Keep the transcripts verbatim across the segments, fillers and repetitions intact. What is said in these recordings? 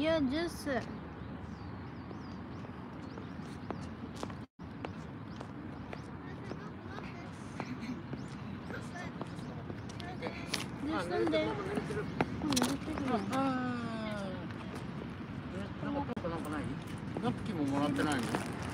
Yeah, just uh, there's one there. Oh, ああ、なんかなんかない？ナプキンももらってないの？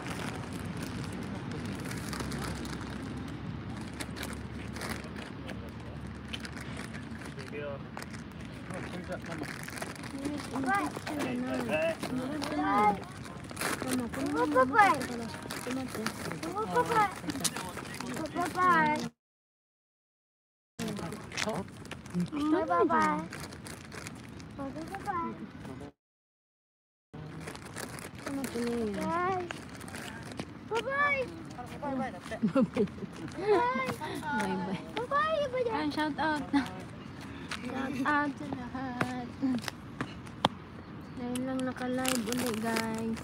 Bye-bye. Ay, shout out. Shout out sa lahat. Ngayon lang naka-live ulit, guys.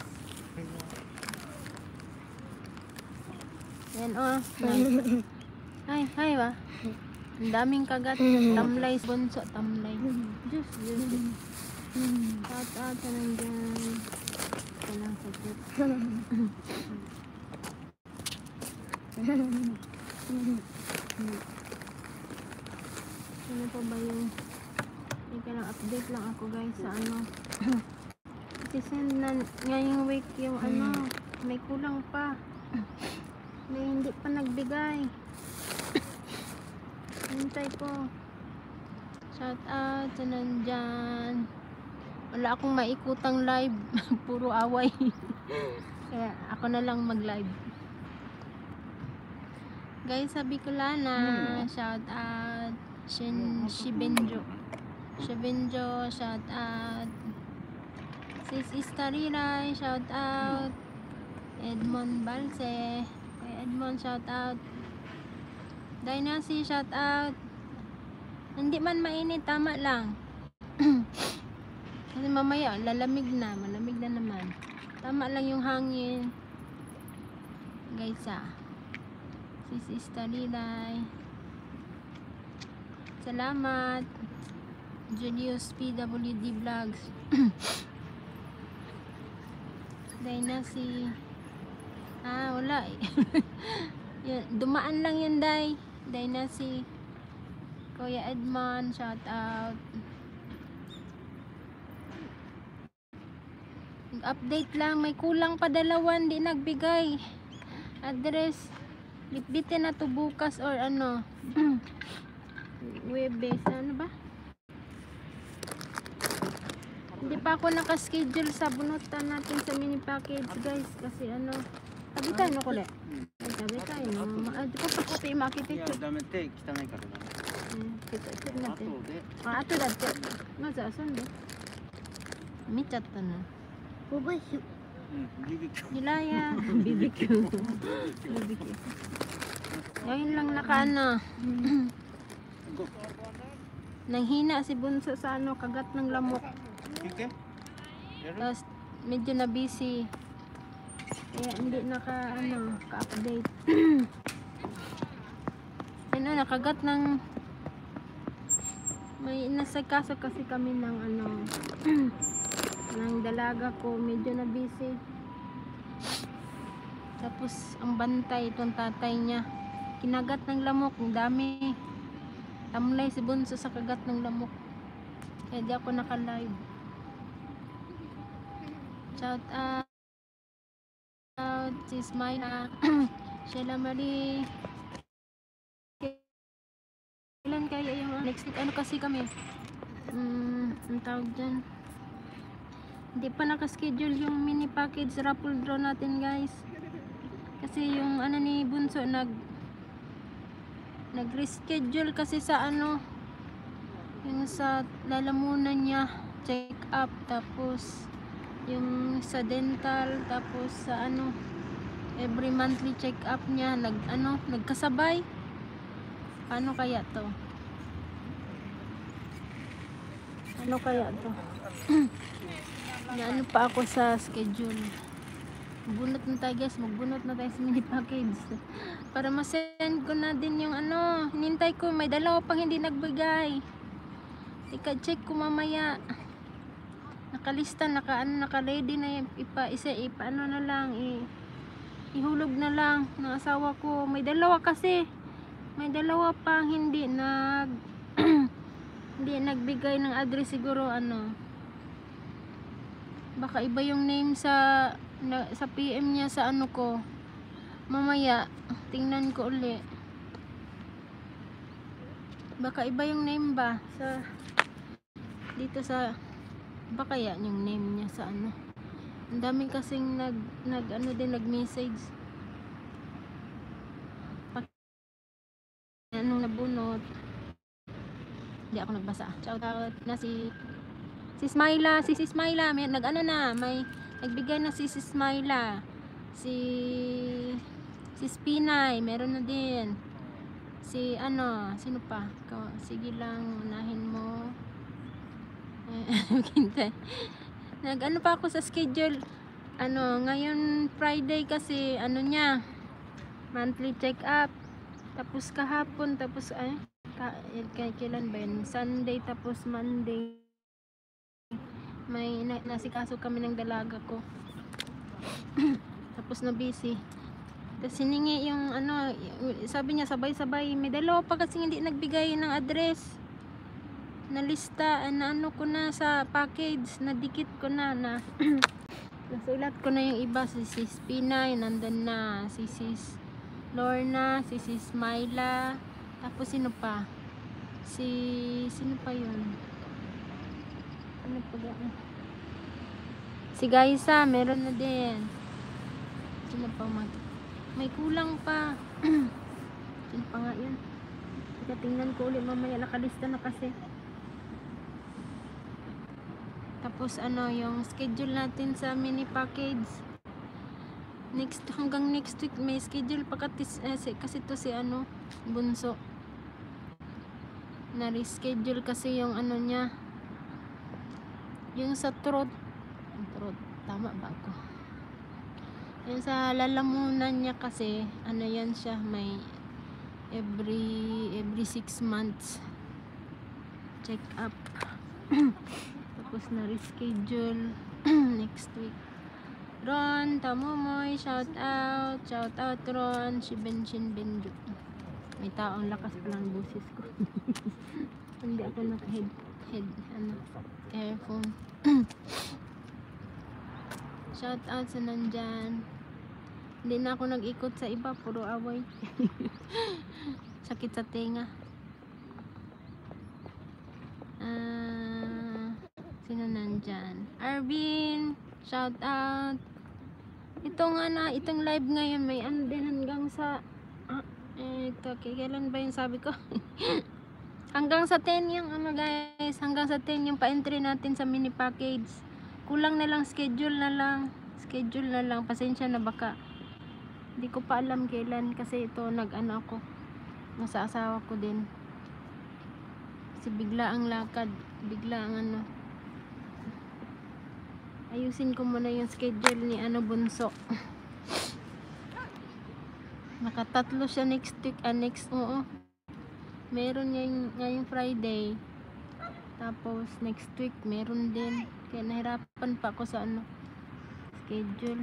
Yan, oh. Hi, hi ba? Ang daming kagat. Tamlay, bunso, tamlay. Just, just. Shout out sa nandiyan. Walang sakit. Ano pa ba yung teka lang, update lang ako guys sa ano. Kasi send na ngayong week yung ano, may kulang pa, may hindi pa nagbigay. Hintay ko. Shout out sa nandyan. Wala akong maikutang live. Puro away. Kaya ako na lang mag live guys. Sabi ko Lana, shout out. Shin Shibenjo, Shibenjo, shout out. Sis Istariray, shout out. Edmond Balse, kay Edmond, shout out. Dynasty, shout out. Hindi man mainit, tama lang. Kasi mamaya lalamig na, malamig na naman. Tama lang yung hangin guys ah. Sis Istariray, salamat. Julius P W D Vlogs. Dynasty. Ah, wala eh. Dumaan lang yun, Day. Dynasty. Kuya Edmond, shout out. Update lang, may kulang pa dalawan, di nagbigay. Address. Bitbitin na to bukas or ano. Webes, ano ba? Hindi pa ako nakaschedule sa bunutan natin sa mini package guys, kasi ano, tabi tayo no kule. Tabi tayo no. Maad ko pa kopi makita ito. Damete, kitanay ka rin. Kita ito natin. Ah, ato dati. Maza asan do? Michat ta na. Bubay. Nilaya. B B Q. B B Q. Ngayon lang naka ano. Nanghina si Bunso sa ano, kagat ng lamok. Tapos medyo na busy. Kaya hindi naka ano, ka-update. Ano, nakagat ng may nasagkaso kasi kami ng ano ng dalaga ko, medyo na busy. Tapos ang bantay itong tatay niya, kinagat ng lamok, ang dami. Tamlay si Bunso sa kagat ng lamok. Kaya di ako naka-live. Shout out out si Smila. Sheila Marie. Kailan kaya yung next week? Ano kasi kami? Hmm, ang tawag dyan. Hindi pa nakaschedule yung mini package raffle draw natin guys. Kasi yung ano ni Bunso nag nag-reschedule kasi sa ano, yung sa lalamunan niya check up, tapos yung sa dental, tapos sa ano every monthly check up niya nag ano nagkasabay. Paano kaya to? Ano kaya to? Naano pa ako sa schedule. Bunot na tayo guys, magbunot na tayo sa mini package para masend ko na din yung ano, hinintay ko, may dalawa pang hindi nagbigay. Tika check ko mamaya. nakalista, naka ano, naka-ready na yung ipa isa ipa ano na lang i, ihulog na lang ng asawa ko. May dalawa kasi. May dalawa pang hindi nag hindi nagbigay ng address siguro ano. Baka iba yung name sa na, sa P M niya sa ano ko. Mamaya tingnan ko uli. Baka iba yung name ba sa dito sa baka yan yung name niya sa ano. Ang dami kasing nag nag ano din nag-message. Pag anong nabunot. Hindi ako nagbasa. Shout out na si si Smila, si si Smila, may nag ano na, may nagbigay na si si Smila. Si si Spinay, meron na din. Si ano, sino pa? Sige lang, unahin mo. Eh, nag ano pa ako sa schedule. Ano, ngayon Friday kasi ano niya, monthly check up. Tapos kahapon, tapos ay ka, kay kailan ba yun? Sunday tapos Monday. May na, nasikaso kami ng dalaga ko. Tapos na busy. Tapos siningi yung ano, sabi niya sabay-sabay. May dalawa pa kasi hindi nagbigay ng address. Na lista, na ano ko na sa package, na dikit ko na na nasulat ko na yung iba. Si Sis Pinay, nandun na. Si Sis Lorna, si Sis Myla. Tapos sino pa? Si, sino pa yun? Ano pa ba? Si Gaisa, meron na din. Sino pa mag... May kulang pa. Sino pa nga yun? Tingnan ko ulit mamaya, nakalista na kasi. Tapos ano, yung schedule natin sa mini package. Next, hanggang next week may schedule pa katis, eh, kasi to si ano, Bunso. Na-reschedule kasi yung ano niya. Yung sa throat. Throat, tama ba ako? Yung sa lalamunan niya kasi, ano yan siya, may every every six months check up. Tapos na reschedule next week. Ron, Tamomoy, shout out, shout out Ron, si Benshin Benjo. May taong lakas pa lang boses ko. Hindi ako naka head, head, ano, earphone. Shout out sa nandyan. Hindi na ako nag-ikot sa iba, puro away. Sakit sa tenga. Ah, uh, sino nandyan? Arvin, shout out. Itong ano, itong live ngayon may ano din hanggang sa ah, eh, ito, kailan ba yung sabi ko? Hanggang sa ten yung ano guys, hanggang sa ten yung pa-entry natin sa mini package. Kulang na lang, schedule na lang. Schedule na lang, pasensya na baka. Hindi ko pa alam kailan kasi ito nag-ano ako. Nasa asawa ko din. Kasi bigla ang lakad, bigla ang ano. Ayusin ko muna yung schedule ni ano Bunso. Nakatatlo siya next week, ah, next, oo. Meron ngayong, ngayong Friday. Tapos next week meron din. Kaya nahirapan pa ako sa ano schedule.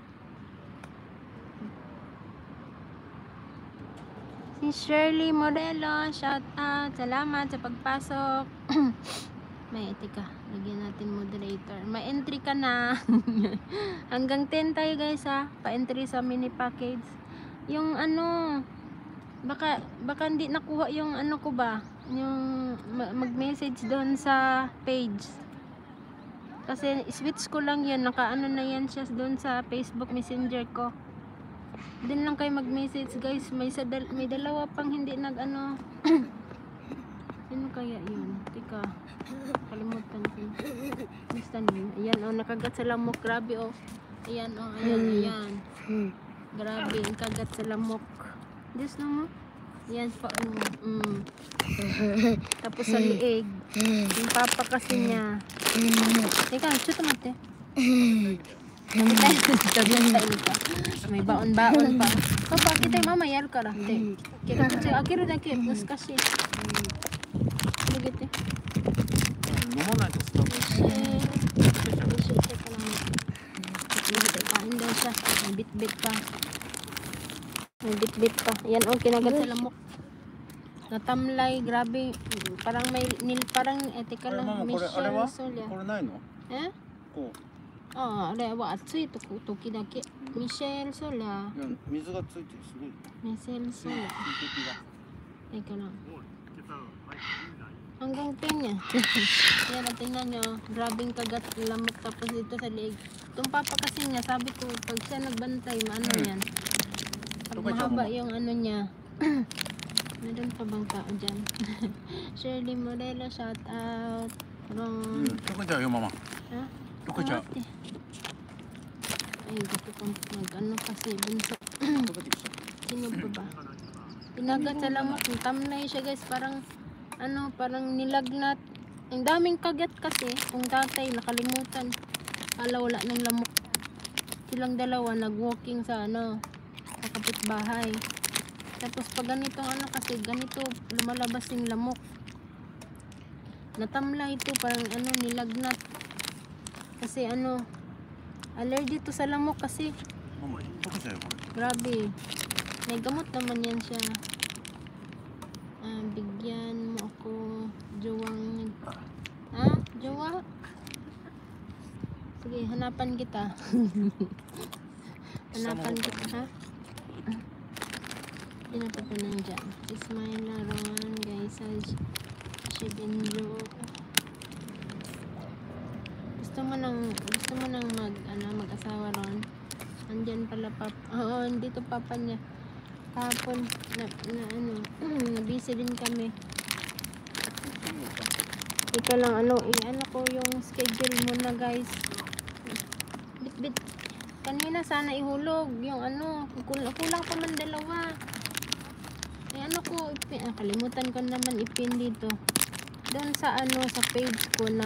Si Shirley Morelo, shout out. Salamat sa pagpasok. May etika, lagyan natin moderator. May entry ka na. Hanggang ten tayo guys ha. Pa-entry sa mini package. Yung ano, baka baka hindi nakuha yung ano ko ba, yung mag-message doon sa page. Kasi switch ko lang yan, naka-ano na yan siya doon sa Facebook Messenger ko. Din lang kayo mag-message guys. May, sa dal may dalawa pang hindi nag-ano. Sino kaya yun? Teka, kalimutan ko. Basta nyo. Ayan o, oh, nakagat sa lamok. Grabe o. Oh. Ayan o, oh, ayan, ayan. Grabe, ang kagat sa lamok. Diyos na mo. Ayan pa o. Oh. Mm. Tapos sa liig. Yung papa kasi niya. Teka, chuto mo te. May baon-baon pa. Papa, kita yung mamayal ka lang te. Kaya kasi, akiro na kaya, mas kasi. Begitu. Ngomong nak stop. bit-bit pa. May bit-bit pa. Yan oh, kinagat sa lamok. Natamlay, grabe. Parang may nil, parang, eh, teka lang, Michelle Solia. これないの？ Eh? こう。 Ah, あれは熱いとこ時だけ。Michelle Solia. いや水がついてるすごい。 Michelle Solia. 水滴が。 Teka lang. Hanggang ten niya. Yan, at tingnan nyo. Grabing kagat lamok tapos dito sa liig. Itong papa kasi niya, sabi ko, pag siya nagbantay, maano yan. Pag mahaba yung ano niya. Meron pa bang tao dyan? Shirley Morelo, shout out. う Ron. ん。どこ行っちゃうよママ。 Ha? どこ行っちゃう。 Ate. Ay, gusto kong mag-ano kasi bunso. どこ行ってきた。 Sino pa ba? Pinagat sa lamok. Tamlay siya guys. Parang, ano, parang nilagnat. Ang daming kagat kasi. Kung tatay, nakalimutan. Kala wala ng lamok. Silang dalawa, nag-walking sa, ano, sa kapitbahay. Tapos pag ganitong ano kasi, ganito, lumalabas yung lamok. Natamlay ito, parang ano, nilagnat. Kasi ano, allergy to sa lamok kasi. ママどこ行っちゃうよこれ。 Grabe. May gamot naman yan siya. Ah, bigyan mo ako jowang. Ha? Jowa? Sige, hanapan kita. Hanapan kita, ha? Hindi na pa ito nandyan. Ismaila Ron, guys. Shibinjo. Gusto mo nang, gusto mo nang mag, ano, mag-asawa Ron? Andyan pala papa. Oo, dito papa niya. Kahapon, na, na ano, na-busy din kami. Ito lang, ano, i-ano ko yung schedule muna guys. Bit-bit. Kanina sana ihulog yung ano, kulang, kulang pa man dalawa. Eh ano ko, ipin, ah, kalimutan ko naman ipin dito. Doon sa ano, sa page ko na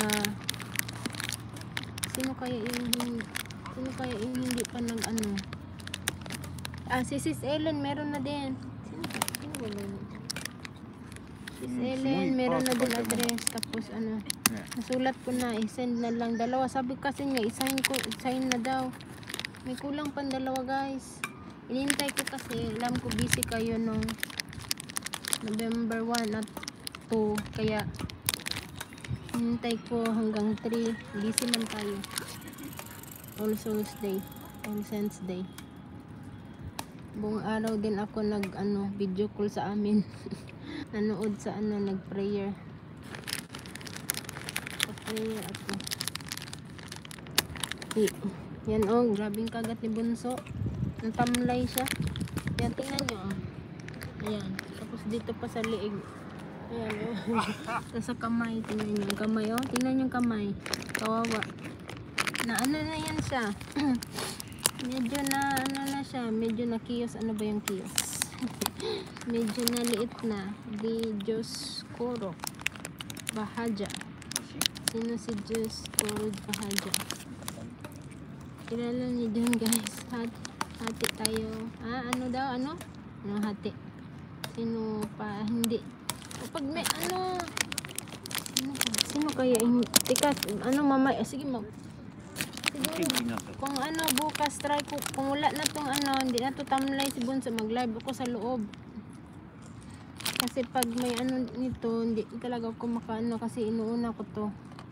sino kaya yung hindi, sino kaya yung hindi pa nag ano. Ah, si Sis Ellen meron na din. Sino, sino ba ba yun? Sis Hmm, Ellen sumuy meron pa, na din kapag address. Tapos ano, Yeah. nasulat ko na, i-send na lang dalawa. Sabi kasi niya, i-sign ko, i-sign na daw. May kulang pang dalawa guys. Inintay ko kasi, alam ko busy kayo nung November one at two. Kaya, inintay ko hanggang three. Busy man tayo. All Souls Day. All Saints Day. Buong araw din ako nag, ano, video call sa amin. Nanood sa, ano, nag-prayer. Prayer ako. I, yan oh, grabing kagat ni Bunso. Natamlay siya. Yan, tingnan nyo oh. Ayan. Tapos dito pa sa liig. Ayan oh. Tapos sa kamay, tingnan nyo. Yung kamay oh. Tingnan yung kamay. Kawawa. Na ano na yan siya. Medyo na ano na siya. Medyo na kiyos. Ano ba yung kiyos? Medyo na liit na. Di Diyos Koro. Bahaja. Sino si Diyos Koro Bahaja? Kilala niyo dyan guys. Hat, hati tayo. Ah, ano daw? Ano? Ano hati? Sino pa? Hindi. Kapag may ano. Sino, sino kaya? Tika, ano mamay? Sige mag. Siguro. Kung ano, bukas try ko. Kung wala na tong ano, hindi na to tamlay si Bunso. Mag-live ako sa loob. Kasi pag may ano nito, hindi talaga ako makaano kasi inuuna ko to.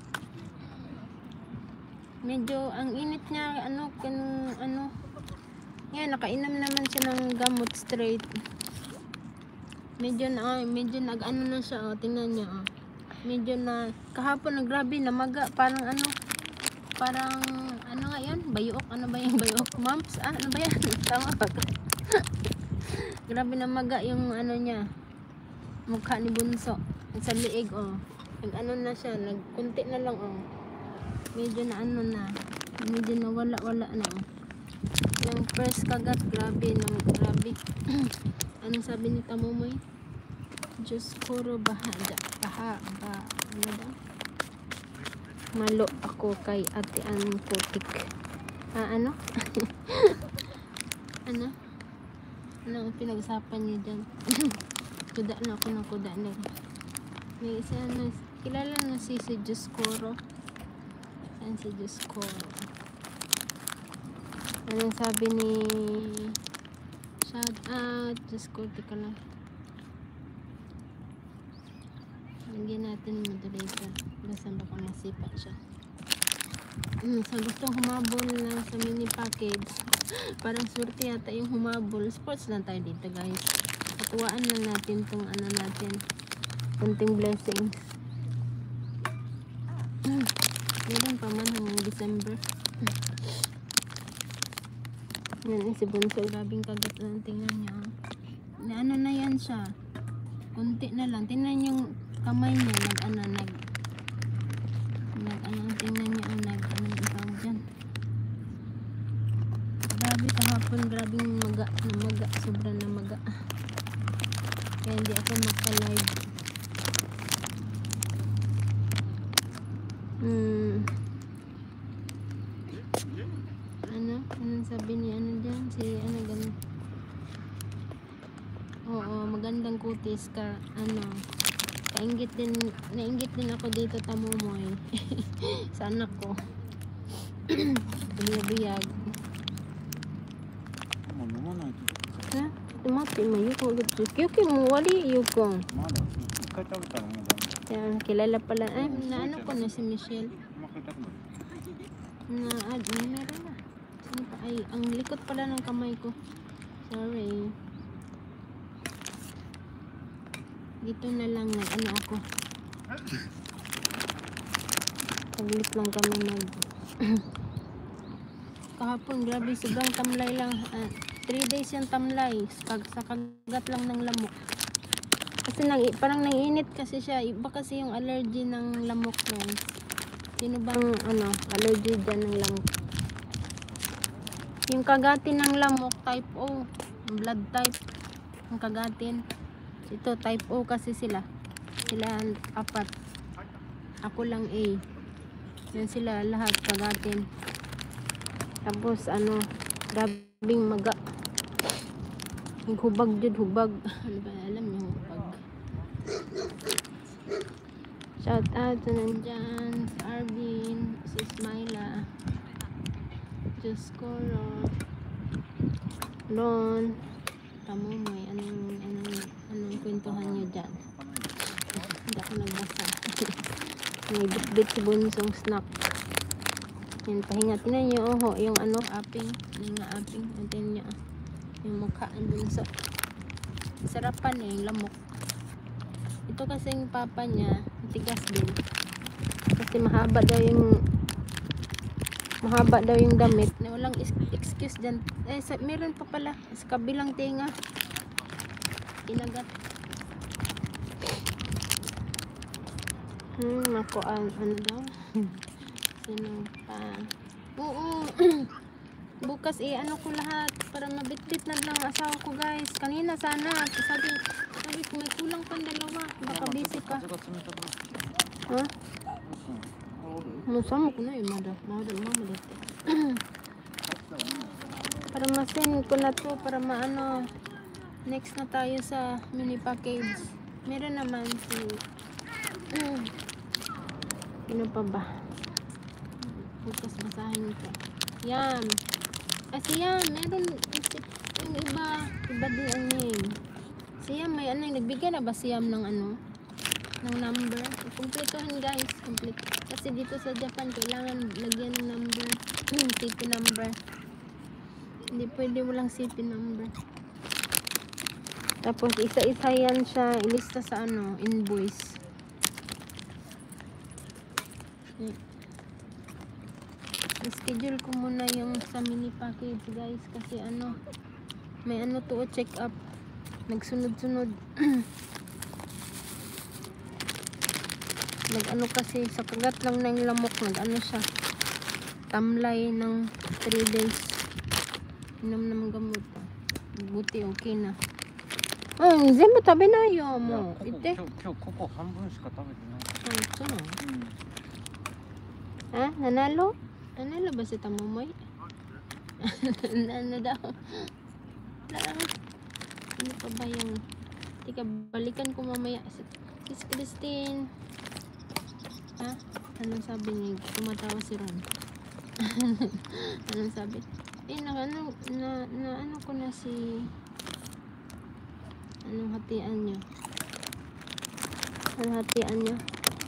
Medyo ang init niya, ano, kanong, ano, yan, nakainom naman siya ng gamot straight. Medyo na, medyo nag, ano na siya, oh, tingnan niyo, oh. Medyo na, kahapon na grabe, namaga, parang ano, parang, ano nga yan, bayok, ano ba yung bayok, mumps, ah, ano ba yan, tama ba? Grabe namaga yung, ano niya, mukha ni Bunso, sa liig, oh. Nag, ano na siya, nagkunti na lang, oh. Medyo na ano na, medyo na wala wala na oh. Yung first kagat, grabe no, grabe. Ano sabi ni Tamumoy? Diyos Koro Bahaja, baha, ba, ano daw? Malo ako kay Ate Ann Putik. Ah, ano? Ano? Ano ang pinag-usapan niyo dyan? Kuda na ako ng kuda na. May isa na, kilala na si si Diyos Koro. Yan si Diyos ko. Anong sabi ni shout out? Diyos ko, tika lang. Lagyan natin moderator. Basta baka masipa siya. Hmm, sa gustong humabol lang sa mini package. Parang swerte yata yung humabol. Sports lang tayo dito guys. Patuwaan lang natin tong ano natin. Kunting blessings. Hmm, meron pa man hanggang December. Yan eh, si Bunso, grabing kagat lang, tingnan niya. Na ano na yan siya. Kunti na lang. Tingnan yung kamay niya, nag ano, nag nag ano, tingnan niya, oh, nag ano yung tawag dyan. Grabe kahapon, grabing maga, na maga, sobrang na maga. Kaya hindi ako magka-live. Hmm. Ano? Anong sabi ni ano dyan? Si ano ganun? Oo, magandang kutis ka. Ano? Kainggit din, nainggit din ako dito tamumoy. Sa anak ko. Biyag-biyag. もう飲まないと。 Ha? Tumati mo yun ko. Yuki mo, wali yun ko. まだ一回食べたらもうダメ。 Yan, kilala pala. Ay, naano ko na si Michelle. お腹痛くなる。 Na, ah, may meron na. Sino pa? Ay, ang likot pala ng kamay ko. Sorry. Dito na lang nag ano ako. Paglit lang kami nag kahapon, grabe, sobrang tamlay lang. Uh, three days yung tamlay. Kag, sa kagat lang ng lamok. Kasi nang, parang nanginit kasi siya. Iba kasi yung allergy ng lamok guys. Sino bang ano, allergy dyan ng lamok? Yung kagatin ng lamok, type O. Blood type. Yung kagatin. Ito, type O kasi sila. Sila apat. Ako lang A. Yan sila lahat, kagatin. Tapos, ano, grabing maga. Yung hubag jud, hubag. Ano ba, alam niyo, hubag. Shout out to nandyan, si Arvin, si Smila, Diyos Coro, Lon, Tamumoy, anong, anong, anong kwentuhan nyo dyan? Hindi ako nagbasa. May bit-bit si Bunsong snack. Yan, pahinga. Tinan nyo, oho, yung ano, aping. Yung nga aping. Tinan nyo, yung mukha ng Bunso. Sarapan eh, yung lamok. Ito kasi yung papa niya, tigas din. Kasi mahaba daw yung mahaba daw yung damit. Na walang excuse dyan. Eh, sa, meron pa pala. Sa kabilang tinga. Inagat. Hmm, ako, an, ano daw? Sino pa? Oo. Bukas eh, ano ko lahat. Para mabitbit na lang ang asawa ko guys. Kanina sana. Sabi, sabi ko may kulang pang dalawa. Baka busy ka. Ha? Masama ko na eh, mada. Mada, mada. Para ma-send ko na to. Para maano. Next na tayo sa mini package. Meron naman si... Ano pa ba? Bukas basahin ko. Yan. Kasi yan, meron yung iba. Iba din ang name. Siyam, may ano, nagbigay na ba siyam ng ano? Ng number? Kumpletohin guys. Complete. Kasi dito sa Japan, kailangan lagyan ng number. C P number. Hindi pwede walang C P number. Tapos isa-isa yan siya. Ilista sa ano, invoice. I-schedule ko muna yung sa mini package guys kasi ano may ano to check up nagsunod-sunod nag ano kasi sa kagat lang ng lamok nag ano siya tamlay ng three days inom naman gamot buti okay na oh zenbu tabe nahi yo mo ite 今日今日ここ半分しか食べてない。 oh so ha nanalo Nanalo ba si Tamumoy? Ano daw? Lang. Ano pa ba yung... Tika, balikan ko mamaya. Kiss Christine. Ha? Anong sabi niya? Tumatawa si Ron. Anong sabi? Eh, na, ano, na, na, ano ko na si, anong hatian nyo? Anong hatian nyo?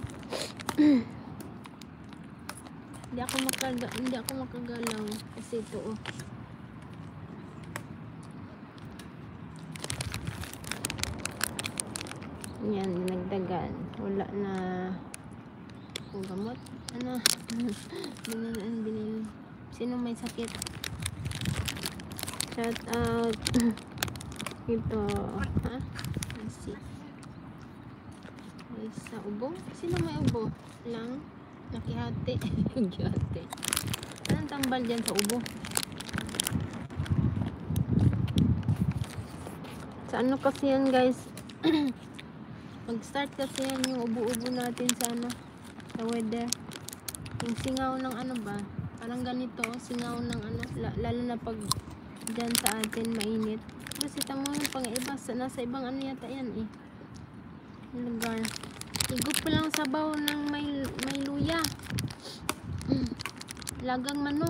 Hindi ako makaga, hindi ako makagalaw kasi ito, oh. Yan, nagdagan. Wala na kung gamot. Ano? Binili, ano binili? Sino may sakit? Shout out. Ito. Ha? Nasi. Ay, sa ubo? Sino may ubo? Lang? Nakihati. Nakihati. Anong tambal dyan sa ubo? Sa ano kasi yan, guys? Mag-start kasi yan yung ubo-ubo natin sa ano, sa weather. Yung singaw ng ano ba? Parang ganito, singaw ng ano, lalo na pag dyan sa atin mainit. Kasi tamo yung pang iba, nasa ibang ano yata yan eh. Lugar. Higup pa lang sabaw ng may, may luya. Mm. Lagang manok.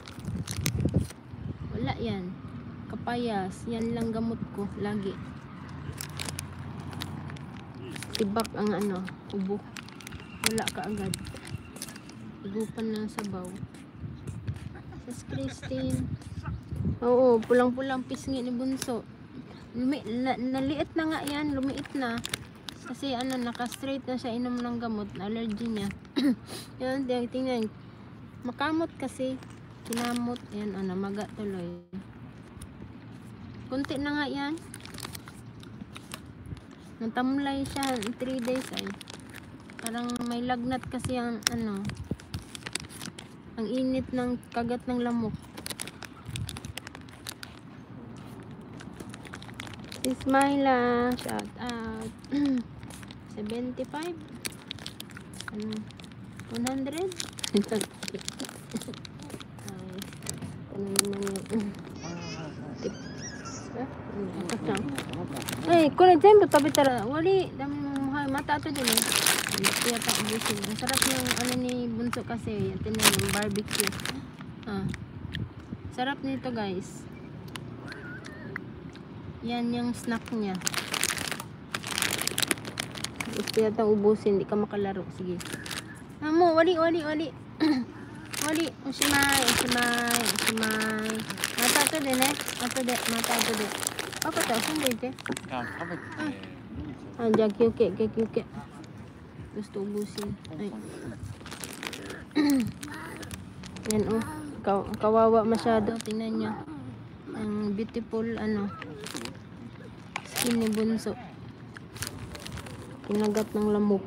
Wala yan. Kapayas. Yan lang gamot ko. Lagi. Tibak ang ano, ubo. Wala ka agad. Higupan ng sabaw. Sis Christine. Oo, pulang-pulang pisngi ni Bunso. Lumi, na, naliit na nga yan. Lumiit na. Kasi ano, naka-straight na siya inom ng gamot, allergy niya. Yan, tingnan. Makamot kasi. Kinamot. Yan, ano, maga tuloy. Kunti na nga yan. Natamlay siya three days ay. Parang may lagnat kasi ang ano. Ang init ng kagat ng lamok. Si Smila, shout out. seventy-five. Ano? one hundred? Ay, ano naman yun? Tip. Ah, ano? Eh, kung na-jembo, tabi tara. Wali, dami mong muhay. Mata ito din eh. Kaya pa ubusin. Ang sarap yung ano ni Bunso kasi. Ito na yung barbecue. Ah. Sarap nito guys. Yan yung snack niya. Gusto yata ubusin. Hindi ka makalaro. Sige. Amo, wali, wali, wali. Wali. Usimay, usimay, usimay. Mata ito din eh. Mata ito, mata ito din. Apa to? Saan dito? Ah, kabit eh. Ah, dyan, kyuke, kyuke. Gusto ubusin. Ay. Yan oh. Kaw kawawa masyado. Tingnan niya. Ang beautiful, ano, skin ni Bunso. Kinagat ng lamok.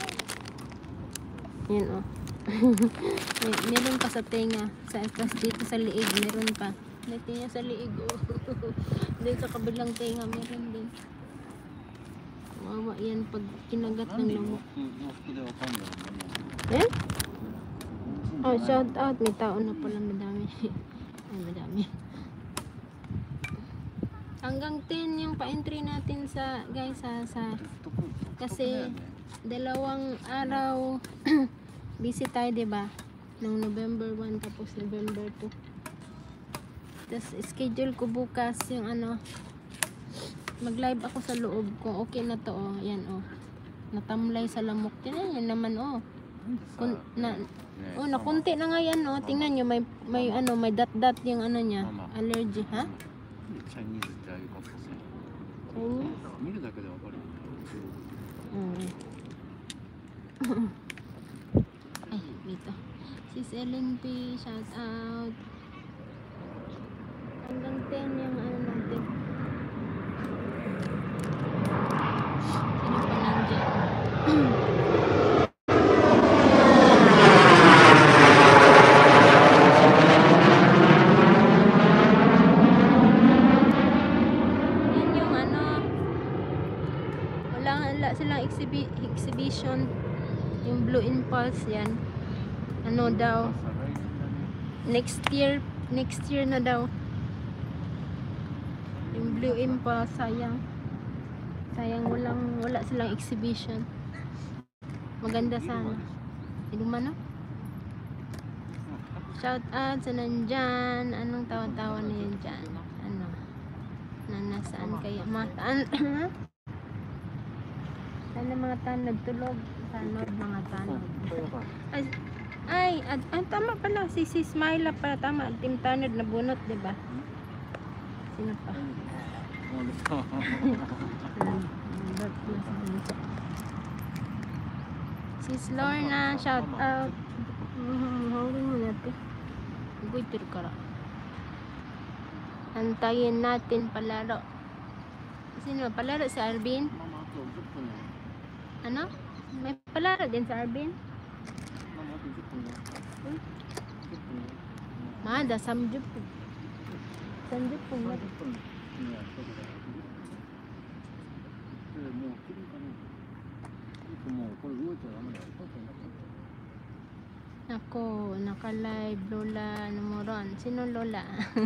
Yan oh. May, meron pa sa tenga. Sa, dito sa liig, meron pa. Dito niya sa liig oh. Dito sa kabilang tenga, meron din. Kawawa yan pag kinagat ng lamok. Eh? Oh, shout out. May tao na pala madami. Ay, madami. Hanggang ten yung pa-entry natin sa, guys, sa, sa kasi dalawang araw busy tayo, diba? Nung November one tapos November two. Tapos schedule ko bukas yung ano, mag-live ako sa loob kung okay na to, oh. Yan, oh. Natamlay sa lamok. Tingnan nyo naman, oh. Kun, na, oh, nakunti na nga yan, oh. Tingnan nyo, may, may ano, may dot-dot yung ano niya. Allergy, ha? Chinese ってああいうことですね。 Chinese? 見るだけでわかる。 Mm. Ay, dito. Sis Ellen P, shout out. Hanggang ten yung ano natin. Sino pa nandiyan? Yan yung ano, wala, wala silang exhibi exhibition. Yung Blue Impulse yan. Ano daw? Next year, next year na daw. Yung Blue Impulse, sayang. Sayang walang, wala silang exhibition. Maganda sana. Hindi man, no? Shout out sa nandyan. Anong tawa-tawa na yan dyan? Ano? Na nasaan kaya? Mga taan... Sana mga tanod tulog. Tanod, mga tanod. Ay, ay, ay, ay, tama pala. Si si Smila pala. Tama. Team tanod na bunot, diba? Sino pa? Sis Lorna, shout out. Hawin mo natin. Guitir ka ra. Antayin natin palaro. Sino? Palaro si Arvin? Ano? May palaro din sa Arvin? Mada, samjup po. Samjup po. Ako, naka-live Lola, ano mo ron? Sino Lola?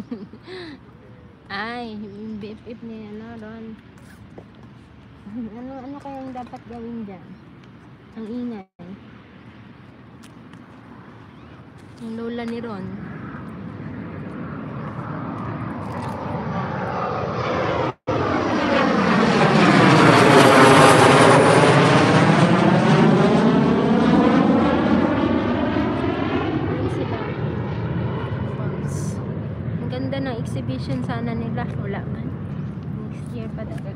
Ay, yung B F F niya, ano ron? Ano, ano kayang dapat gawin dyan? Ang ingay. Yung Lola ni Ron. Exhibition sana nila, wala man. Next year pa daw.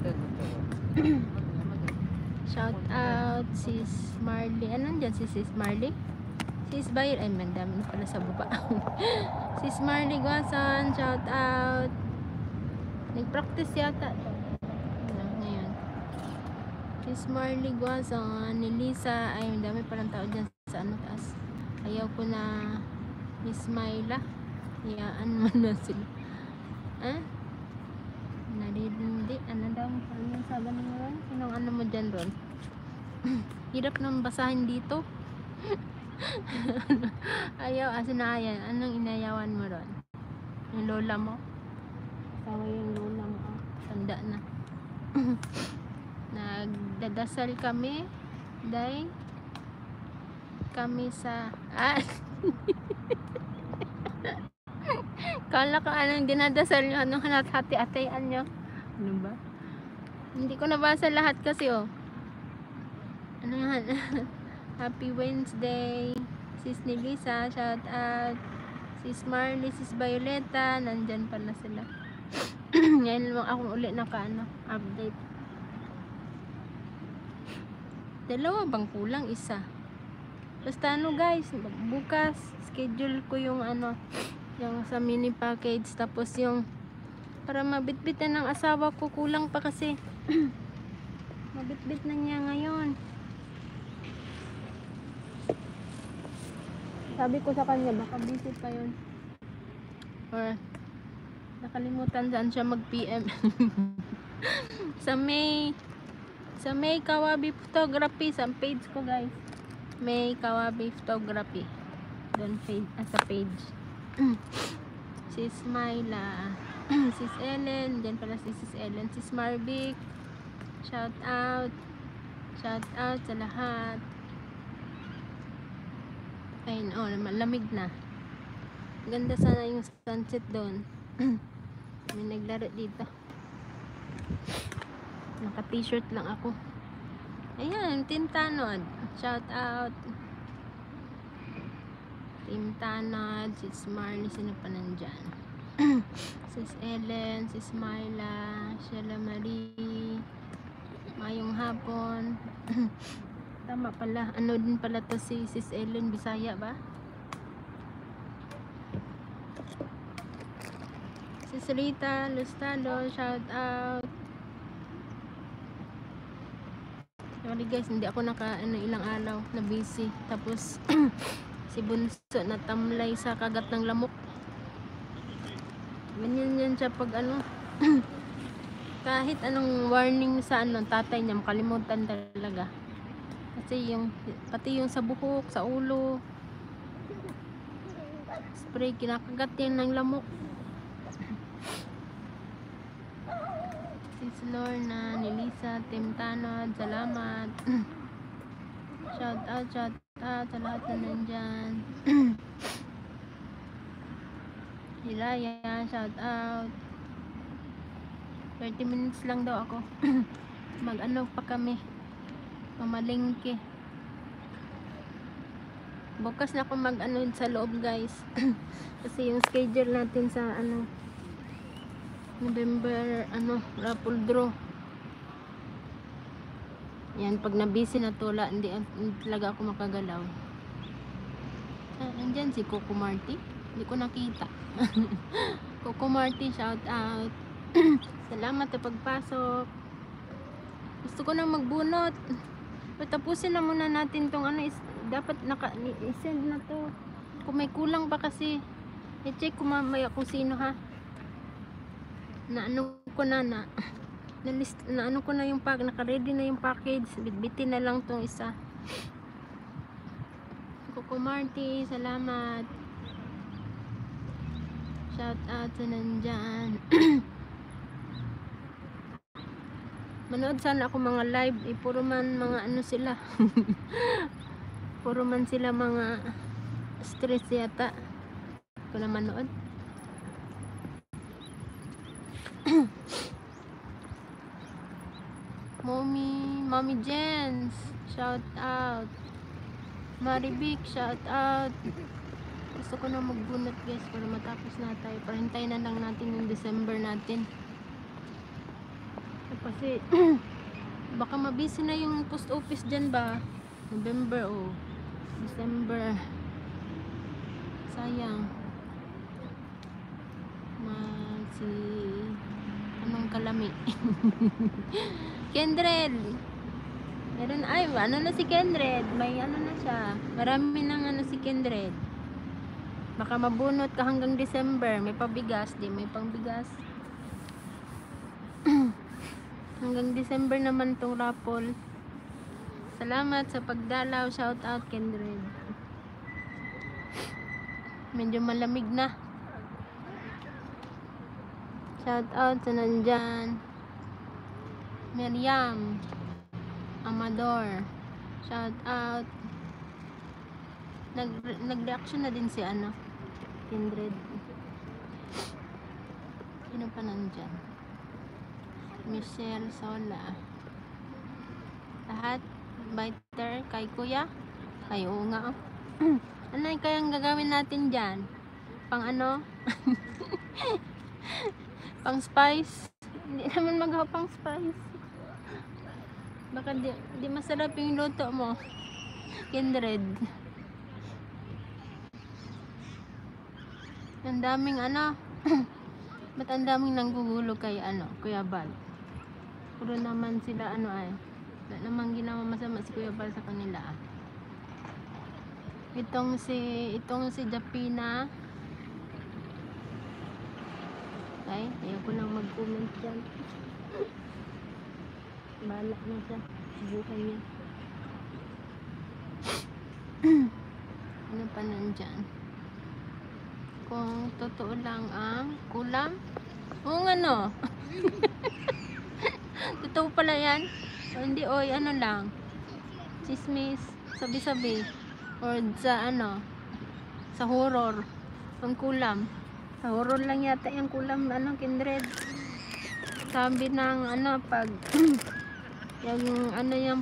Shout out sis Marley. Anong dyan si sis Marley? Sis Bayer, ay man dami na pala sa baba. Sis Marley Guasan, shout out. Nag-practice yata ano, ngayon. Sis Marley Guasan, ni Lisa, ay dami palang tao dyan sa ano taas. Ayaw ko na Miss Myla. Iyaan mo na sila. Ah? Narindi. Ano daw? Ano yung sabi mo ron? Sinong ano mo dyan ron? Hirap nang basahin dito. Ayaw. Asin na ayan. Anong inayawan mo ron? Yung lola mo? Sawa yung lola mo. Oh, tanda na. Nagdadasal kami. Dahil kami sa... Ah! Kala ko anong dinadasal nyo, anong hati-hatian nyo. Ano ba? Hindi ko nabasa lahat kasi oh. Ano yan? Happy Wednesday. Sis Nilisa, shout out. Sis Marley, Sis Violeta, nandyan pala sila. Ngayon lang ako ulit naka ano, update. Dalawa bang kulang? Isa. Basta ano guys, bukas schedule ko yung ano, yung sa mini package, tapos yung para mabitbitan ng asawa ko, kulang pa kasi. Mabitbit na niya ngayon. Sabi ko sa kanya baka busy pa yun, or nakalimutan saan siya mag P M. sa May sa May Kawabi Photography, sa page ko guys, May Kawabi Photography, doon page, as a page. Sis Myla, Sis Ellen, dyan pala si Sis Ellen, Sis Marvic, shout out, shout out sa lahat. Ayun, oh, malamig na. Ganda sana yung sunset doon. May naglaro dito. Naka t-shirt lang ako. Ayan, Team Tanod, shout out. Team Tanod, Sis Marley, sino pa nandyan? Sis Ellen, Sis Myla, Sheila Marie, mayong hapon. Tama pala, ano din pala to si Sis Ellen, Bisaya ba? Sis Rita Lustado, shout out. Sorry guys, hindi ako naka ano, ilang araw na busy. Tapos si Bunso na tamlay sa kagat ng lamok. Ganyan yan siya pag ano. Kahit anong warning sa ano, tatay niya, makalimutan talaga. Kasi yung, pati yung sa buhok, sa ulo, spray, kinakagat yan ng lamok. Sis Lorna, Nilisa, Team Tanod, salamat. Shout out, shout out sa lahat na nandyan. Hilaya, shout out. thirty minutes lang daw ako. Mag ano pa kami. Mamalingke. Bukas na ako mag ano sa loob, guys. Kasi yung schedule natin sa ano November ano raffle draw. Yan, pag na-busy na tula, hindi, hindi talaga ako makagalaw. Ah, andyan si Coco Marty. Hindi ko nakita. Coco Marty, shout out. Salamat sa pagpasok. Gusto ko nang magbunot. Patapusin na muna natin tong ano, is, dapat naka, i-send na to. Kung may kulang pa kasi, i-check ko mamaya kung sino ha. Na ano ko na na. Na, list, na ano ko na yung pack, naka-ready na yung package. Bitbitin na lang tong isa. Coco Marty, salamat. Shout out sa nandyan. Manood sana ako mga live, eh, puro man mga ano sila. Puro man sila mga stress yata. Ko na manood. Mommy, Mommy Jens, shout out. Maribik, shout out. Gusto ko na magbunot, guys, para matapos na tayo. Parintay na lang natin yung December natin. Kasi baka mabisi na yung post office dyan ba. November o oh. December. Sayang. Ma si anong kalami. Kendred. Meron ay ano na si Kendred. May ano na siya. Marami nang ano si Kendred. Baka mabunot ka hanggang December. May pabigas, di may pangbigas. Hanggang December naman tong raffle. Salamat sa pagdalaw. Shout out Kendred. Medyo malamig na. Shout out sa nandyan. Miriam Amador. Shout out. Nag nag-reaction na din si ano Kindred. Sino pa nandyan? Michelle Sola. Lahat biter kay kuya. Ay oo nga. Ano yung kayang gagawin natin dyan? Pang ano? Pang spice? Hindi naman magawa pang spice. Baka di, di masarap yung luto mo. Kindred. Ang daming ano. Ba't ang daming nanggugulo kay ano, Kuya Bal? Puro naman sila ano ay. Wala namang ginawa masama si Kuya Bal sa kanila ah. Itong si, itong si Japina. Ay, ayaw ko lang mag-comment dyan. Bahala na siya. Buhay niya. Ano pa nandyan? Kung totoo lang ang kulang. Oo nga no. Totoo pala yan. O hindi oy, ano lang. Chismis. Sabi-sabi. Or sa ano. Sa horror. Ang kulam. Sa horror lang yata yung kulam. Ano, Kindred. Sabi ng ano, pag yung ano yung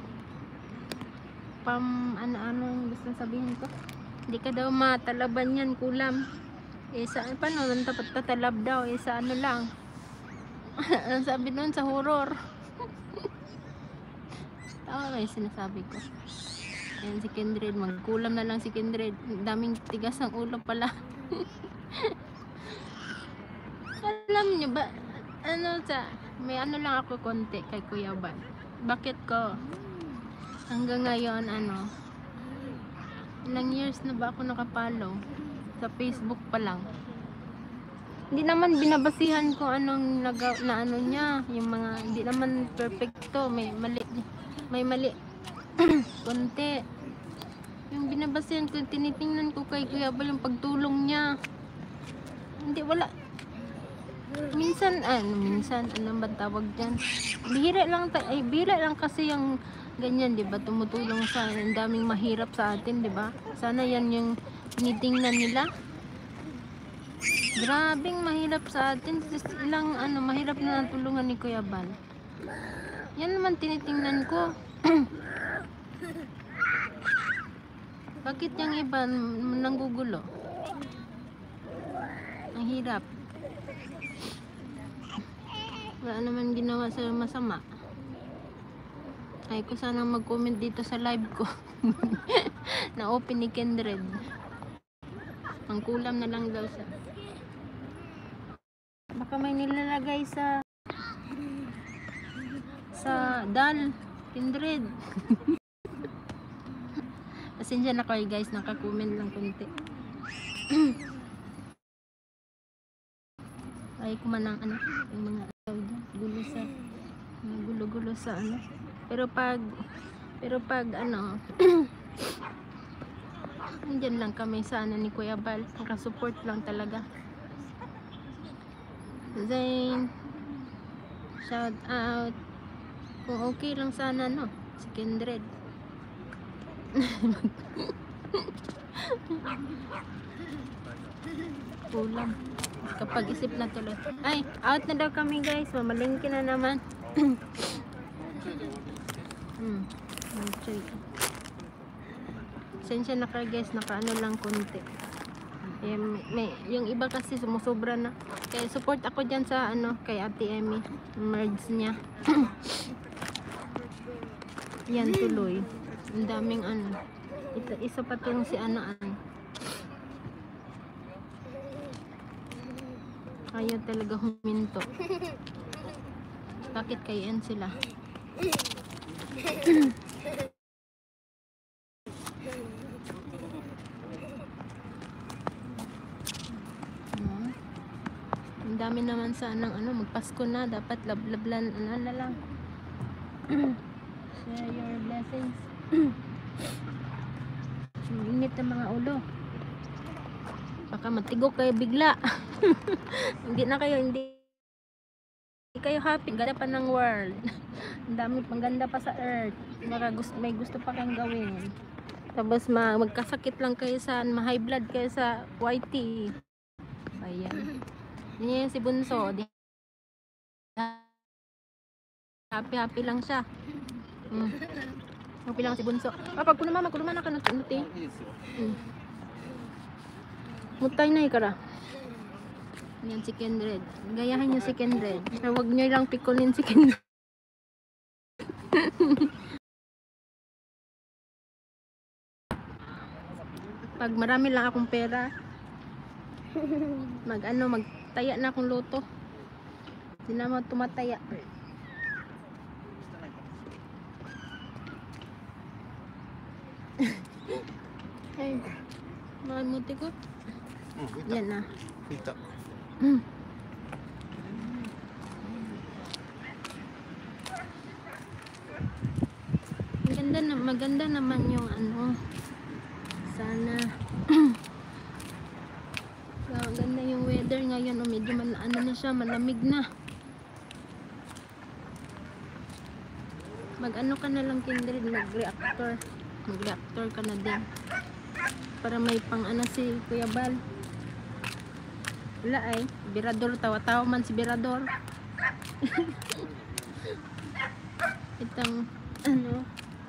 pam ano-ano yung gusto sabihin ko. Hindi ka daw matalaban yan, kulam. Eh, sa, paano, dapat tatalab daw. Eh, sa ano lang. Ang sabi nun, sa horror. Tama ba yung sinasabi ko? Ayan si Kindred. Magkulam na lang si Kindred. Daming tigas ang ulo pala. Alam nyo ba, ano sa, may ano lang ako konti kay Kuya Ban. Bakit ko? Hanggang ngayon, ano, ilang years na ba ako nakapalo sa Facebook pa lang. Hindi naman binabasihan ko anong naga, na ano niya, yung mga hindi naman perfecto, may mali, may mali konti. Yung binabasihan ko, tinitingnan ko kay Kuya Bal yung pagtulong niya. Hindi wala. Minsan ano, minsan ano ba tawag diyan? Bihira lang ay bihira lang kasi yung ganyan, 'di ba? Tumutulong sa ang daming mahirap sa atin, 'di ba? Sana 'yan yung tinitingnan nila. Grabing mahirap sa atin. Just ilang ano, mahirap na natulungan ni Kuya Bal. Yan naman tinitingnan ko. Bakit yung iba nanggugulo? Ang hirap. Wala naman ginawa sa masama. Ay ko sanang mag-comment dito sa live ko. Na open ni Kindred. Ang kulam na lang daw sa. Baka may nilalagay sa sa dal. Kindred. Pasensya na kayo guys, naka-comment lang konti. Ay kumanang ano, yung mga gulo sa mga gulo-gulo sa ano. Pero pag pero pag ano andyan lang kami sa ano ni Kuya Bal, nakasupport lang talaga. Then shout out kung okay lang sana no si Kindred. Ulam kapag isip na tuloy. Ay, out na daw kami guys, mamalingki na naman. hmm. Sensya na ka guys, naka ano lang konti. Eh, may, yung iba kasi sumusobra na. Kaya support ako dyan sa ano, kay Ate Emmy. Merge niya. Yan tuloy. Ang daming ano. Ito, isa pa tong si Anaan. Ayaw talaga huminto. Bakit kayan sila? Ang dami naman sanang ano, magpasko na, dapat lablablan ano na lang. Share your blessings. Init ng mga ulo. Baka matigok kayo bigla. Hindi na kayo, hindi, hindi kayo happy. Ganda pa ng world. Ang dami pang ganda pa sa earth. Baka gusto, may gusto pa kayong gawin. Tapos ma magkasakit lang kayo sa ma-high blood kayo sa Y T. Ayan. Yan si Bunso. Happy happy lang siya. Hmm. Happy lang si Bunso. Ah, pag kunama, magkuluman na ka ng tunuti. Hmm. Mutay na ikara. Yan si Kindred. Gayahan niyo si Kindred. Pero huwag niyo lang pikulin si Kindred. Pag marami lang akong pera, mag ano, magtaya na akong luto. Hindi na mo tumataya. Ay, malimuti ko. Yan na. Kita. Mm. Maganda na, maganda naman yung ano. Sana. Maganda yung weather ngayon. O medyo man, ano na siya, malamig na. Mag ano ka na lang Kindred, mag-reactor. Mag-reactor ka na din. Para may pang ano si Kuya Bal. Wala ay, Birador, tawa-tawa man si Birador. Itong ano,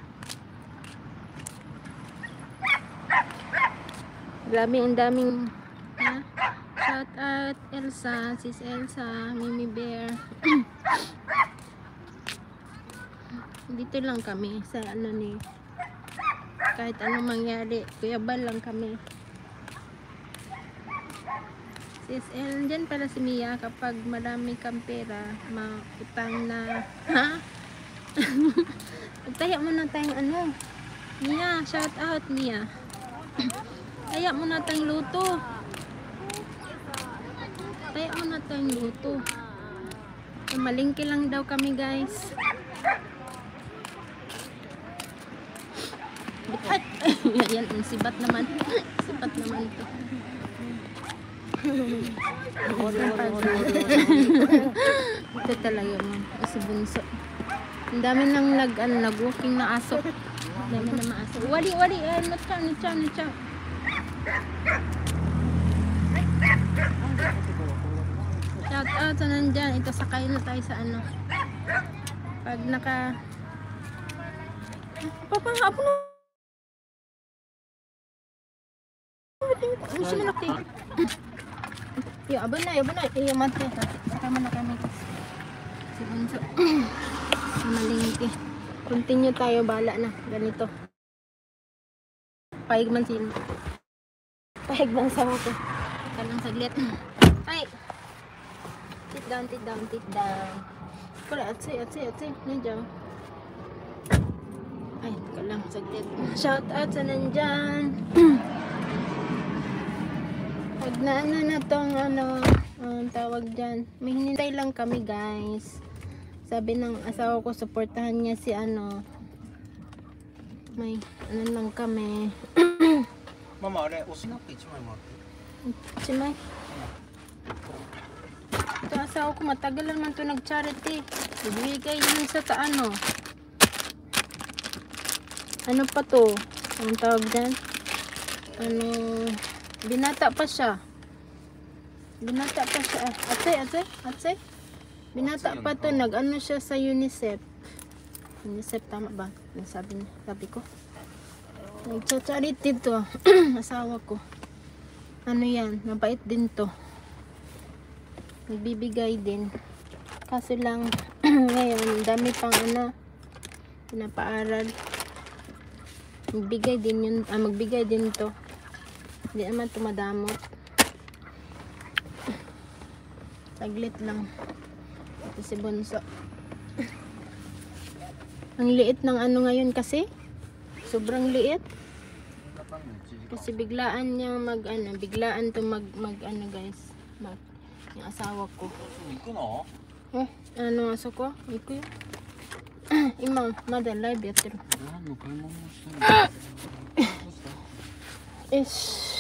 grabe ang daming ha? Shout out Elsa, sis Elsa, Mimi Bear. Dito lang kami sa ano ni, kahit anong mangyari, Kuya Bal lang kami. Sis El, dyan pala si Mia, kapag marami kang pera, mautang na, ha? Taya mo na tayong ano, Mia, shout out Mia. Taya mo na tayong luto. Taya mo na tayong luto. Malingki lang daw kami guys. Ay, yan, sibat naman. Sibat naman ito. Ito talaga mo. Si Bunso. Ang dami nang nag, ano, nag-walking na aso. Ang dami na maaso. Wali, wali. Eh, no chow, no chow, no chow. out sa nandyan. Ito, sakay na tayo sa ano. Pag naka... Papanghapo na. Ano siya malaki? Yo, aba na, aba na. Iyo, mante. Sakay mo na kami. Si Bunso. Malingki. Continue tayo, bala na. Ganito. Paig man sila. Paig man sa ako. Kalang saglit. Ay! Sit down, sit down, sit down. Kala, atsay, atsay, atsay. Nandiyan. Ay, kalang saglit. Shout out sa nandyan. Pag na ano na tong ano, ang tawag dyan. May hinintay lang kami, guys. Sabi ng asawa ko, supportahan niya si ano. May ano lang kami. Mama, あれ、おしなって一枚もらって。 Si May. Ito asawa ko, matagal naman ito nag-charity. Ibigay yun sa ta ano. Ano pa to? Anong tawag dyan? Ano, binata pa siya. Binata pa siya. Ate, ate, ate. Binata pa to, nag-ano siya sa UNICEF. UNICEF, tama ba? Sabi, sabi ko. Nag-charity to. Asawa ko. Ano yan? Mabait din to. Nagbibigay din. Kaso lang, ngayon, dami pang ano, pinapaaral. Magbigay din yun, ah, magbigay din to. Hindi naman tumadamot. Saglit lang. Ito si Bunso. Ang liit ng ano ngayon kasi. Sobrang liit. Kasi biglaan niya mag ano, biglaan to mag mag ano guys. Mag yung asawa ko. 行くの？ Eh, ano aso ko? Iko yun. Ima, mada live yatter. 何の買い物をしたの？ Is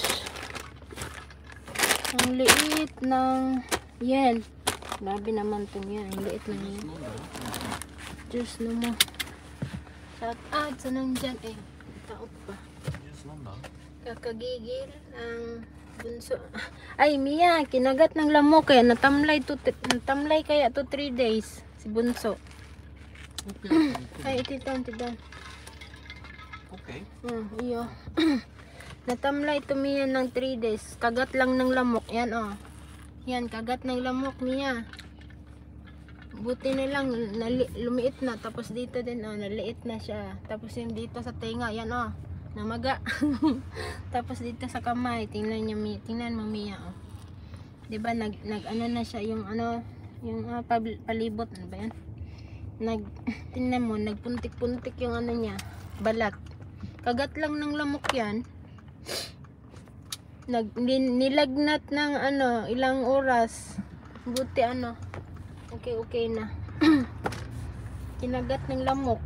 ang liit ng yen. Grabe naman to yan. Ang liit ng yen. Juice na mo. Shout out sa nandyan eh. Taot pa. ジュース飲んだ？ Kakagigil ang Bunso. Ay, Mia, kinagat ng lamok kaya natamlay to natamlay kaya to three days si Bunso. Ay, ito ito, ito. Okay. Hmm, iyo. Natamlay to Mia ng three days. Kagat lang ng lamok. Yan oh. Yan, kagat ng lamok Mia. Buti na lang nali, lumiit na, tapos dito din oh, naliit na siya. Tapos yung dito sa tenga, yan oh, namaga. Tapos dito sa kamay, tingnan niyo, tingnan mo Mia oh. 'Di ba nag nag ano na siya yung ano, yung uh, palibot ano ba 'yan? Nag tingnan mo, nagpuntik-puntik yung ano niya, balat. Kagat lang ng lamok 'yan. Nag nilagnat ng ano, ilang oras. Buti ano, okay okay na. Kinagat ng lamok.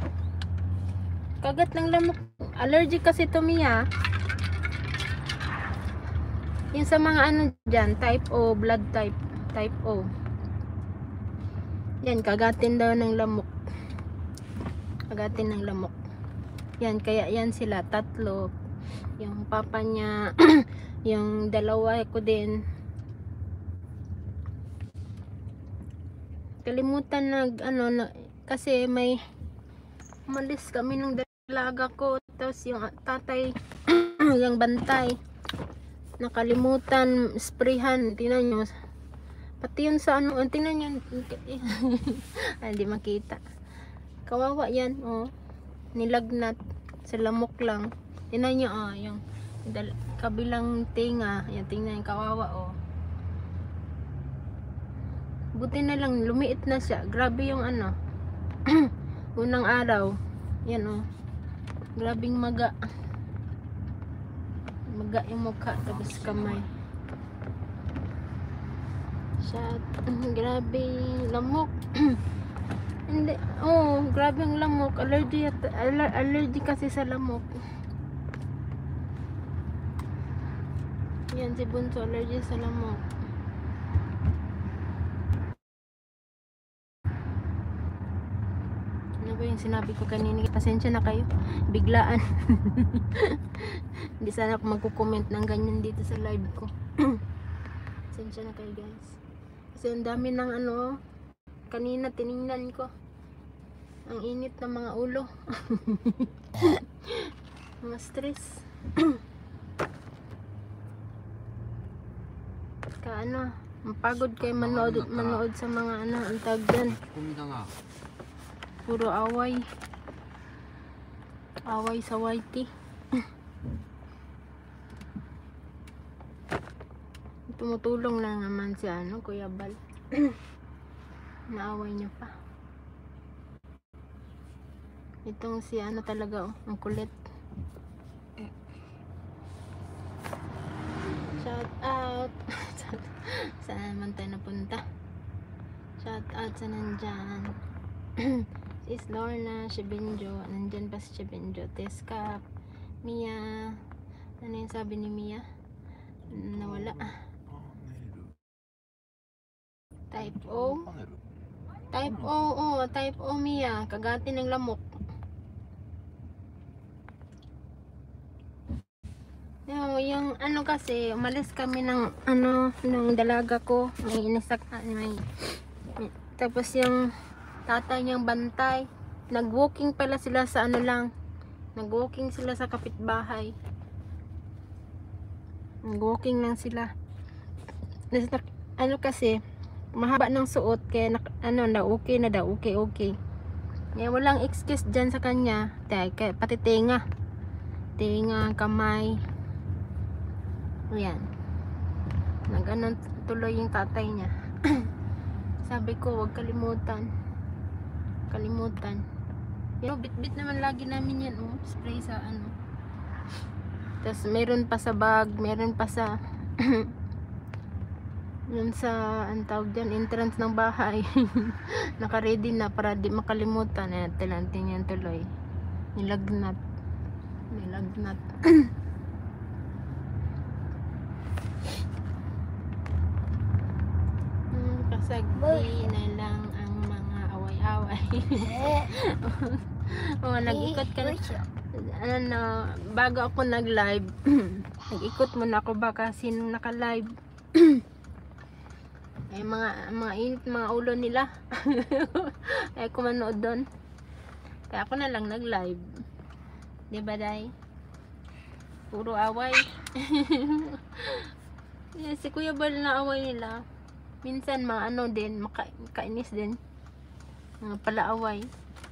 Kagat ng lamok. Allergic kasi to Mia. Yung sa mga ano dyan, type O, blood type, type O. Yan, kagatin daw ng lamok. Kagatin ng lamok. Yan, kaya yan sila, tatlo. Yung papa niya, yung dalawa ko din. Kalimutan nag ano na, kasi may umalis kami ng dalaga ko, tapos yung tatay yung bantay nakalimutan sprayhan. Tingnan nyo pati yun sa ano, tingnan nyo. Ay, hindi makita, kawawa yan oh, nilagnat sa lamok lang. Tingnan nyo oh, yung kabilang tinga yan, tingnan yung kawawa oh. Buti na lang lumiit na siya. Grabe yung ano unang araw yan oh, grabing maga maga yung mukha, tapos kamay siya. Grabe lamok. Hindi, oh grabe yung lamok. Allergy, aller, allergy kasi sa lamok yan si Bunso, allergy sa lamok. Ano ba yung sinabi ko kanina? Pasensya na kayo, biglaan. Hindi sana ako magko-comment ng ganyan dito sa live ko. Pasensya na kayo guys, Kasi ang dami ng ano, kanina tiningnan ko. Ang init ng mga ulo. Mga stress. Ka ano, mapagod kayo manood, manood sa mga ano, ang tawag dyan. 込みだが Puro away. Away sa Y T. Tumutulong lang naman si ano, Kuya Bal. Naaway niya pa. Itong si ano talaga, oh, ang kulit. Shout out. Saan naman tayo napunta? Shout out sa nandyan. Sis Lorna, Shibinjo. Nandyan pa si Shibinjo. Teskap. Mia. Ano yung sabi ni Mia? Nawala. Type O. Type O, oh, type O Mia. Kagati ng lamok. Yung, yung ano kasi, umalis kami ng ano, ng dalaga ko. May inasak, may, may, tapos yung tatay niyang bantay. Nag-walking pala sila sa ano lang. Nag-walking sila sa kapitbahay. Nag-walking lang sila. Ano kasi, mahaba ng suot kaya na, ano na okay na daw, okay okay. Kaya walang excuse dyan sa kanya. Kaya, pati tenga. Tenga, kamay. Ayan. Nag-anon tuloy yung tatay niya. Sabi ko, huwag kalimutan. Kalimutan. Pero bit-bit naman lagi namin yan, oh. Spray sa ano. Tapos meron pa sa bag, meron pa sa yun sa, ang tawag dyan, entrance ng bahay. Naka-ready na para di makalimutan. Ayan, tilantin yan tuloy. Nilagnat. Nilagnat. hmm, kasagdi na lang ang mga away-away. Oh, nag-ikot ka na. Ano, bago ako nag-live, nag-ikot muna ako baka sinong naka-live. Eh, mga mga init mga ulo nila. Eh, kumanood doon. Kaya ako na lang nag-live. Diba, Day? Puro away. Yeah, si Kuya Bal na away nila. Minsan mga ano din, maka, kainis din. Mga palaaway.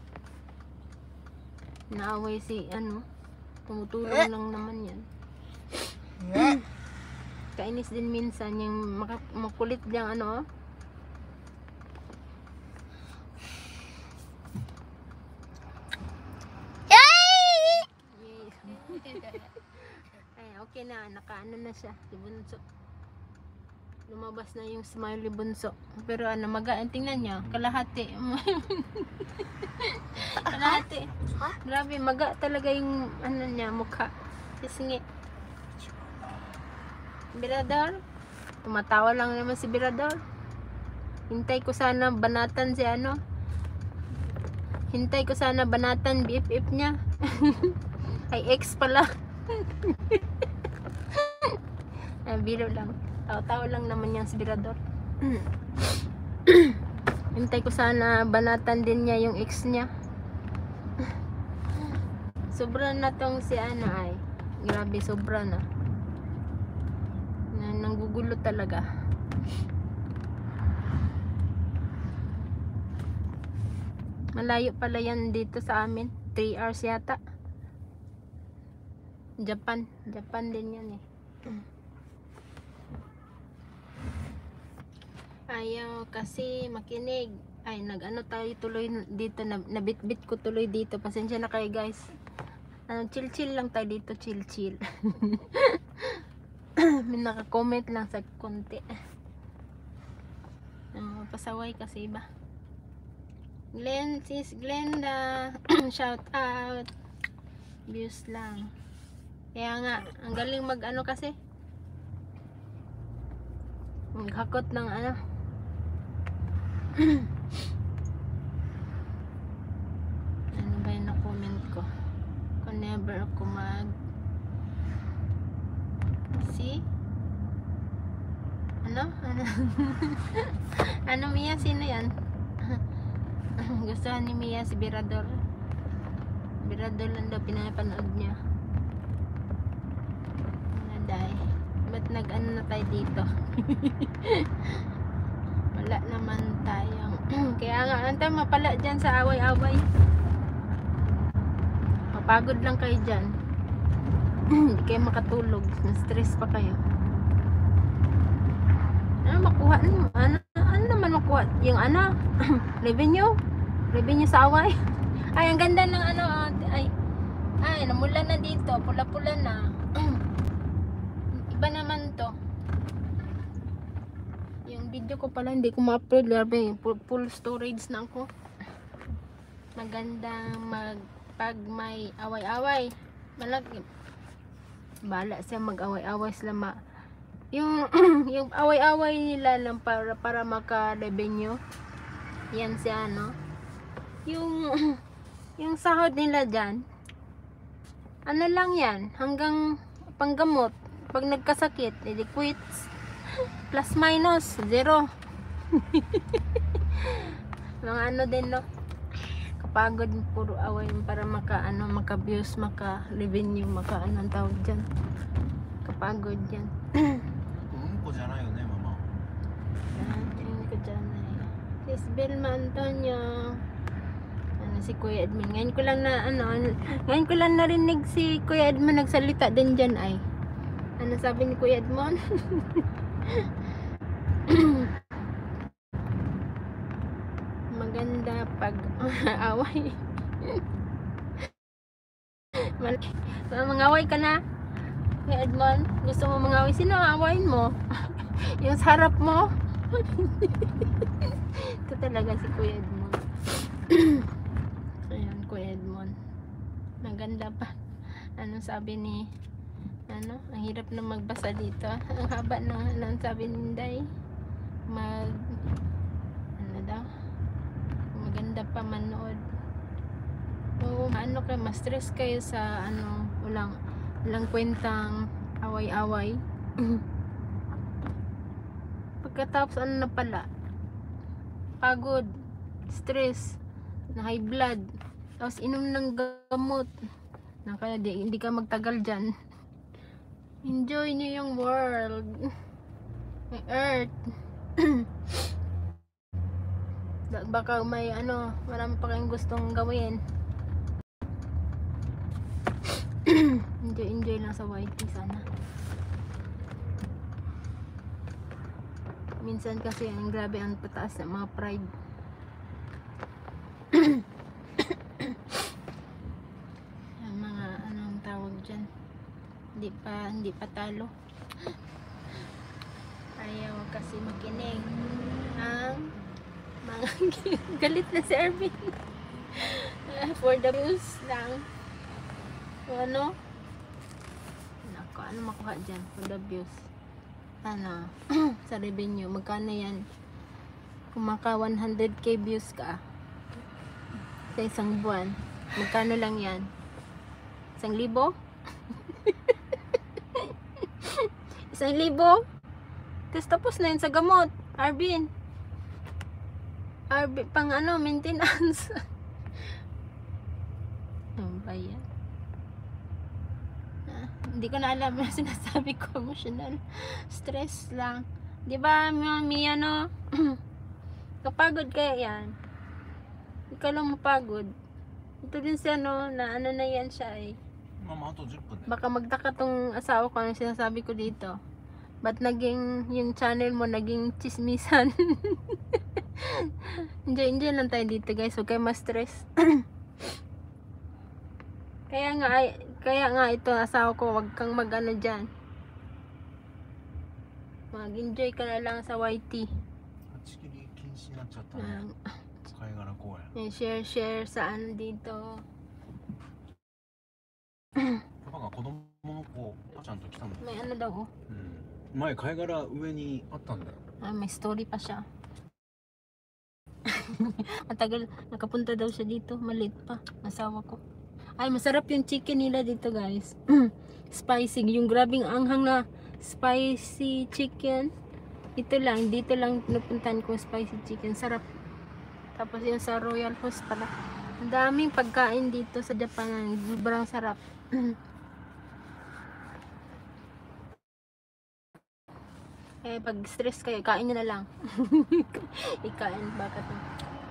Naaway si ano, tumutulong lang naman yan. Kainis din minsan yung maka, makulit diyang ano. Ay, okay na, nakaano na siya, libunso. Lumabas na yung smiley bunso. Pero ano, maga, tingnan niya, kalahati. Kalahati. Grabe, maga talaga yung ano niya, mukha. Sisngi. Birador. Tumatawa lang naman si Birador. Hintay ko sana banatan si ano. Hintay ko sana banatan B F F niya. Ay, ex pala. Ay, biro lang. Tawa-tawa lang naman yan si Birador. Hintay ko sana banatan din niya yung ex niya. Sobra na tong si ano ay. Grabe, sobra na. Na nanggugulo talaga. Malayo pala yan dito sa amin. three hours yata. Japan. Japan din yan eh. Ayaw kasi makinig. Ay, nag-ano tayo tuloy dito. Nabit-bit ko tuloy dito. Pasensya na kayo guys. Ano, chill-chill lang tayo dito. Chill-chill. May naka-comment lang sa konti. Uh, pasaway kasi ba. Glenn, sis Glenda. Shout out. Views lang. Kaya nga, ang galing mag-ano kasi. Maghakot ng ano. Ano ba yung na-comment ko? Kung never ako mag... See? Ano? Ano? Ano? Ano Mia? Sino yan? Gustuhan ni Mia si Birador. Birador lang daw pinapanood niya. Naday. Ba't nag-ano na tayo dito? Wala naman tayong kaya nga, ano tayo mapala dyan sa away-away. Mapagod lang kayo dyan. Hindi kayo makatulog. Na-stress pa kayo. Ano makuha? Ano, ano, ano naman makuha? Yung ano? Revenue? Revenue sa away? Ay, ang ganda ng ano. Ay, ay namula na dito. Pula-pula na. Iba naman to. Yung video ko pala hindi ko ma-upload. Grabe, full storage na ako. Maganda mag pag may away-away. Malaki. Bala siya mag-away-away sila ma yung yung away-away nila lang para para maka-revenue. Yan si ano. Yung yung sahod nila diyan. Ano lang yan, hanggang panggamot. Pag nagkasakit, edi quits. Plus minus zero. Mga ano din no. Kapagod puro away para maka ano, maka views, maka revenue, maka ano ang tawag diyan. Kapagod yan. Umpoじゃないよね, mama. Ah, tingin ko dyan ay Sis Belma Antonio. Ano si Kuya Edmond. Ngayon ko lang na ano, ngayon ko lang narinig si Kuya Edmond nagsalita din dyan ay. Ano sabi ni Kuya Edmond? Maganda pag away. Mangaway ka na? Kuya Edmond, gusto mo mangaway? Sino ang awayin mo? Yung sa harap mo? Ito talaga si Kuya Edmond. Ayan, Kuya Edmond. Maganda pa. Ano sabi ni ano? Ang hirap na magbasa dito. Ang haba na ano sabi ni Day. Mag ano daw? Maganda pa manood. Oo, ano kayo, ma-stress kayo sa ano, walang walang kwentang away-away. Pagkatapos ano na pala, pagod, stress, na high blood, tapos inom ng gamot na kaya di, hindi ka magtagal dyan. Enjoy nyo yung world, may earth. Baka may ano, marami pa kayong gustong gawin. Enjoy, enjoy lang sa Y T sana. Minsan kasi ang grabe ang pataas ng mga pride. Ang mga anong tawag dyan, hindi pa hindi pa talo. Ayaw kasi makinig ang mga galit na si Ervin. For the views lang. Ano? Nako, ano makuha dyan? For the views. Ano? Sa revenue. Magkano yan? Kung maka one hundred K views ka sa isang buwan, magkano lang yan? Isang libo? Isang libo? Tapos tapos na yun sa gamot. Arvin. Arvin, pang ano, maintenance. Ano ba yan? Hindi ko na alam yung sinasabi ko, emotional stress lang, di ba mami? Ano kapagod kaya yan, ikaw lang mapagod. Ito din siya no, na ano na yan siya eh. Mama, ato ten分. Baka magtaka tong asawa ko ano sinasabi ko dito, ba't naging yung channel mo naging chismisan. Enjoy, enjoy lang tayo dito guys, huwag kayo ma-stress. Kaya nga ay Kaya nga ito asawa ko, wag kang mag-ano dyan. Mag-enjoy ka na lang sa Y T. Um, share share sa ano dito. May ano daw oh. May kaigara ue ni attan da yo. Ah, may story pa siya. Matagal, nakapunta daw siya dito, maliit pa, asawa ko. Ay, masarap yung chicken nila dito guys. Spicy, yung grabing anghang na spicy chicken. Ito lang, dito lang pinupuntahan ko spicy chicken. Sarap. Tapos yung sa Royal Host pala. Ang daming pagkain dito sa Japan. Sobrang sarap. Eh, pag stress kayo, kain nyo na lang. Ikain, bakit no?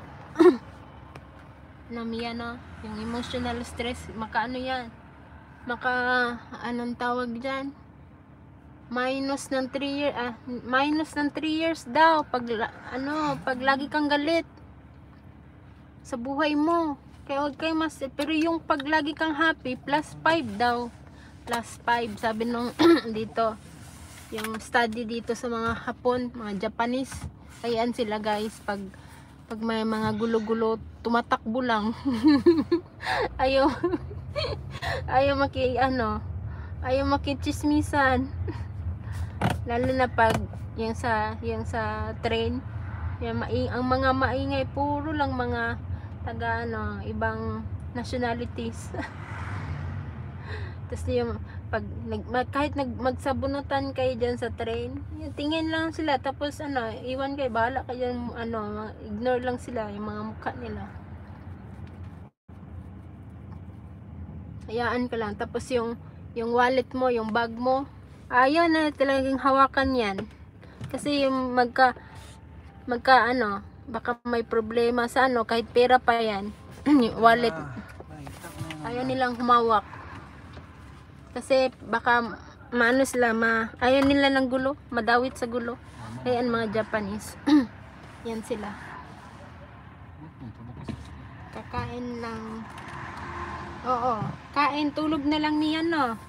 Namiya no? Yung emotional stress, maka ano yan? Maka, anong tawag dyan? Minus ng three years, ah, minus ng three years daw. Pag, ano, pag lagi kang galit sa buhay mo. Kaya huwag kayo mas, pero yung pag lagi kang happy, plus five daw. Plus five, sabi nung dito. Yung study dito sa mga Hapon, mga Japanese. Ayan sila guys, pag pag may mga gulo-gulo, tumatakbo lang. Ayaw, ayaw maki, ano, ayaw makichismisan. Lalo na pag, yung sa, yung sa train, yung maing, ang mga maingay, puro lang mga taga, ano, ibang nationalities. Tapos yung pag nag, mag, kahit nag, magsabunutan kayo dyan sa train, yung tingin lang sila, tapos ano, iwan kayo, bahala kayo, ano, ignore lang sila yung mga mukha nila. Hayaan ka lang. Tapos yung yung wallet mo, yung bag mo, ayaw na talagang hawakan yan. Kasi yung magka magka ano, baka may problema sa ano, kahit pera pa yan. Yung wallet, ayaw nilang humawak. Kasi baka maano sila, ma, ayaw nila ng gulo, madawit sa gulo. Ayan mga Japanese. Yan sila. Kakain lang. Oo, kain, tulog na lang niyan, no.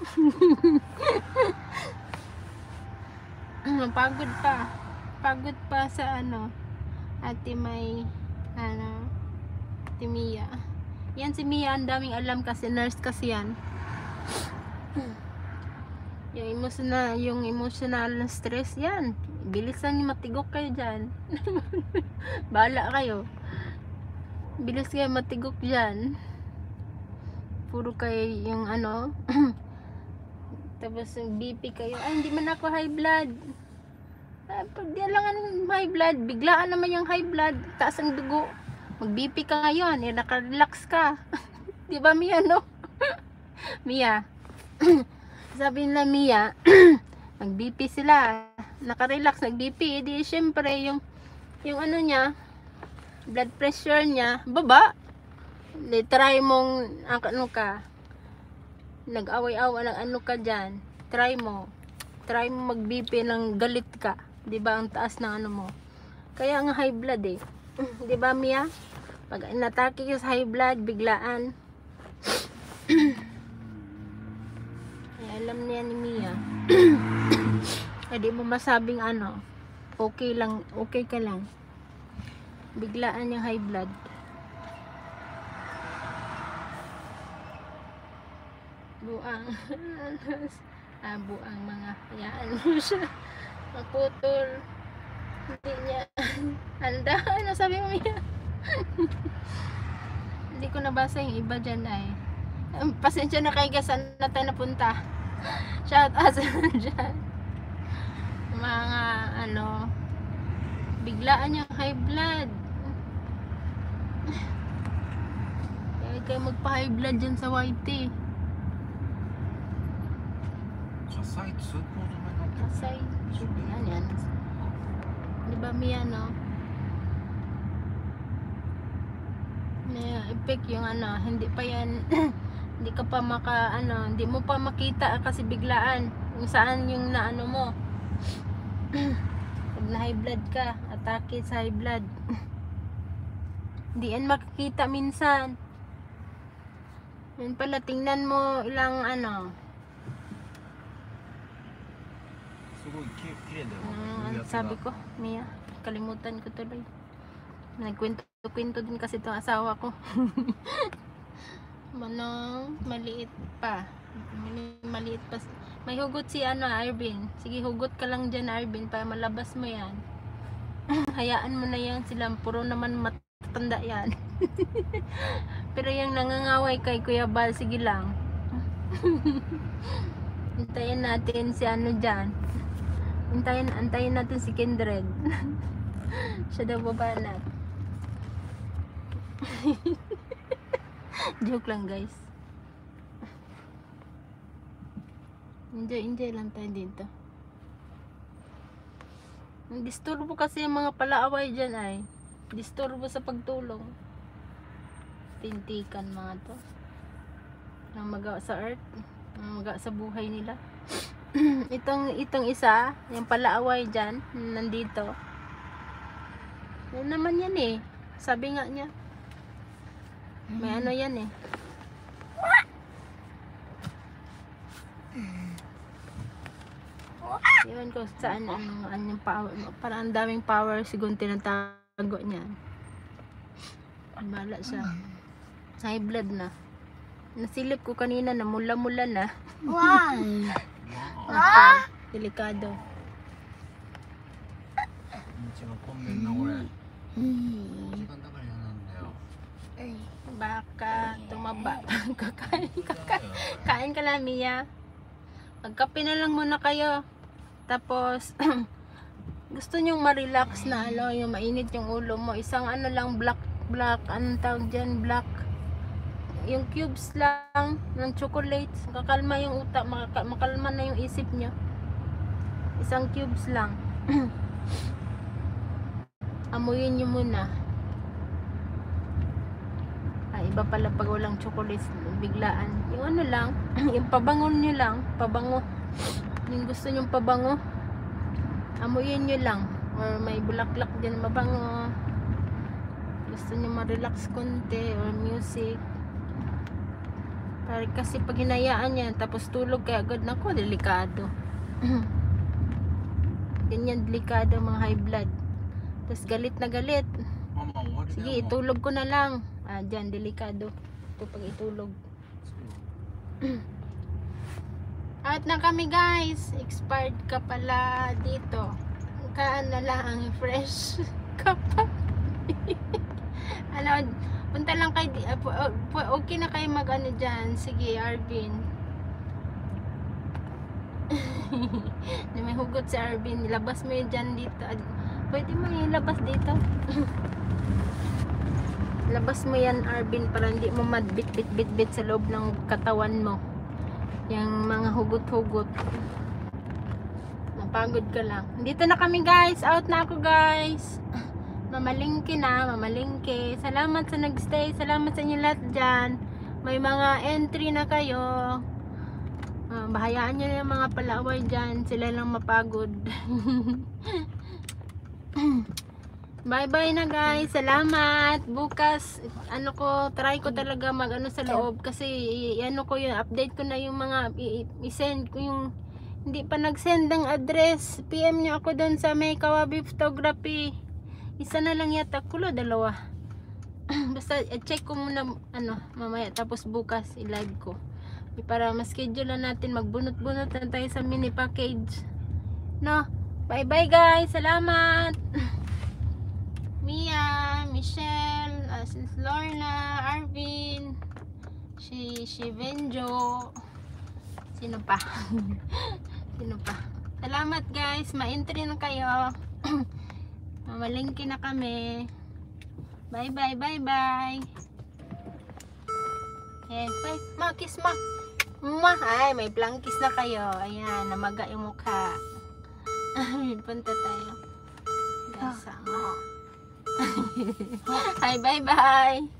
Pagod pa. Pagod pa sa ano, ate may ano, ate Mia. Yan si Mia, ang daming alam kasi nurse kasi yan. Yung emotional, yung emotional na stress yan. Bilisan niyo, matigok kayo dyan. Bahala kayo. Bilis kayo matigok dyan. Puro kayo yung ano. Tapos yung B P kayo. Ay, hindi man ako high blood. Ay, pag di alangan high blood, biglaan naman yung high blood. Taas ang dugo. Mag B P ka ngayon. Eh, naka-relax ka. Di ba, Mia, no? Mia. Sabi nila Mia, mag-B P sila, naka-relax, nag-B P, edi syempre yung yung ano niya, blood pressure niya baba. Di try mong ano ka, nag-away-away, nag-ano ka diyan, try mo try mo mag-B P ng galit ka, di ba, ang taas ng ano mo, kaya nga high blood eh. Di ba, Mia? Pag natake ka sa high blood biglaan. Alam niya ni Mia. Hindi mo masabing ano, okay lang, okay ka lang. Biglaan yung high blood. Buang. Ah, buang mga, hayaan mo siya. Naputol. Hindi niya. Handa, ano sabi mo, Mia? Hindi ko nabasa yung iba dyan ay. Pasensya na kayo, saan na tayo napunta. Shout out dyan. Mga ano, biglaan yung high blood. Kaya kayo magpa high blood dyan sa Y T. Kasay, tsud mo naman ang Kasay. Yan yan. Diba, Mia, no? May effect yung ano, hindi pa yan hindi ka pa maka ano, hindi mo pa makita kasi biglaan kung saan yung naano mo. Pag na high blood ka, atake sa high blood. Hindi yan makikita minsan. Yan pala, tingnan mo ilang ano. Uh, sabi ko, Mia, kalimutan ko tuloy. Nagkwento-kwento din kasi itong asawa ko. Manong maliit pa. Maliit pa. May hugot si ano, Arvin. Sige, hugot ka lang dyan, Arvin, para malabas mo yan. Hayaan mo na yan sila. Puro naman matanda yan. Pero yung nangangaway kay Kuya Bal, sige lang. Hintayin natin si ano dyan. Antayin, antayin natin si Kindred. Siya daw babanat. Joke lang guys. Enjoy, enjoy lang tayo dito. Disturbo kasi yung mga palaaway dyan ay. Disturbo sa pagtulong. Tintikan mga to. Ang magawa sa earth. Ang magawa sa buhay nila. itong itong isa, yung palaaway dyan, nandito. Yan naman yan eh. Sabi nga niya. May ano yan eh. Iwan ko saan ang anyang power. Parang ang daming power siguro tinatago niya. Bala siya. High blood na. Nasilip ko kanina na mula-mula na. Wow. Okay. Delikado. 一番混んでんなこれ時間だから嫌なんだよ Baka tumaba. Kakain, kakain. Kain ka lang, Mia. Magkape na lang muna kayo. Tapos, gusto nyong ma-relax na, ano, yung mainit yung ulo mo. Isang ano lang, black, black, anong tawag dyan, black. Yung cubes lang ng chocolates. Kakalma yung utak, makaka, makalma na yung isip nyo. Isang cubes lang. Amuyin nyo muna. Ay, iba pala pag walang chocolates, biglaan. Yung ano lang, yung pabangon nyo lang, pabango. Yung gusto nyong pabango, amuyin nyo lang. Or may bulaklak din mabango. Gusto nyo ma-relax konti, or music. Para kasi pag hinayaan yan, tapos tulog kaya agad, nako, delikado. Ganyan, delikado mga high blood. Tapos galit na galit. Mama,終わりだ Sige, よもう itulog ko na lang. Ah, dyan, delikado. Ito pag itulog. Out na kami guys. Expired ka pala dito. Kaan na lang, fresh ka pa. Ano, punta lang kayo. di- ah, pu- ah, pu- Okay na kayo mag ano dyan. Sige, Arvin. Na may hugot si Arvin. Ilabas mo yun dyan dito. Ah, Pwede mo ilabas dito. Labas mo yan, Arvin, para hindi mo madbit-bit-bit-bit sa loob ng katawan mo. Yung mga hugot-hugot. Napagod ka lang. Dito na kami guys. Out na ako guys. Mamalingki na. Mamalingki. Salamat sa nagstay. Salamat sa inyo lahat dyan. May mga entry na kayo. Uh, bahayaan nyo na yung mga palaway dyan. Sila lang mapagod. Bye bye na guys. Salamat. Bukas ano ko, try ko talaga mag ano sa loob kasi i- ano ko yung update ko na yung mga i- i- i-send ko yung hindi pa nag-send ng address. P M nyo ako doon sa may Kawabi Photography. Isa na lang yata, kulo dalawa. Basta check ko muna ano mamaya, tapos bukas i-live ko. Para ma-schedule na natin, magbunot-bunot na tayo sa mini package. No. Bye bye guys. Salamat. Mia, Michelle, uh, Lorna, Arvin, si si Benjo. Sino pa? Sino pa? Salamat guys. Ma-entry na kayo. Mamalingki na kami. Bye bye bye bye. Eh, bye. Ma, kiss ma. Ma, ay, may plangkis na kayo. Ayan, namaga yung mukha. Punta tayo. Gasang. Hi, bye bye.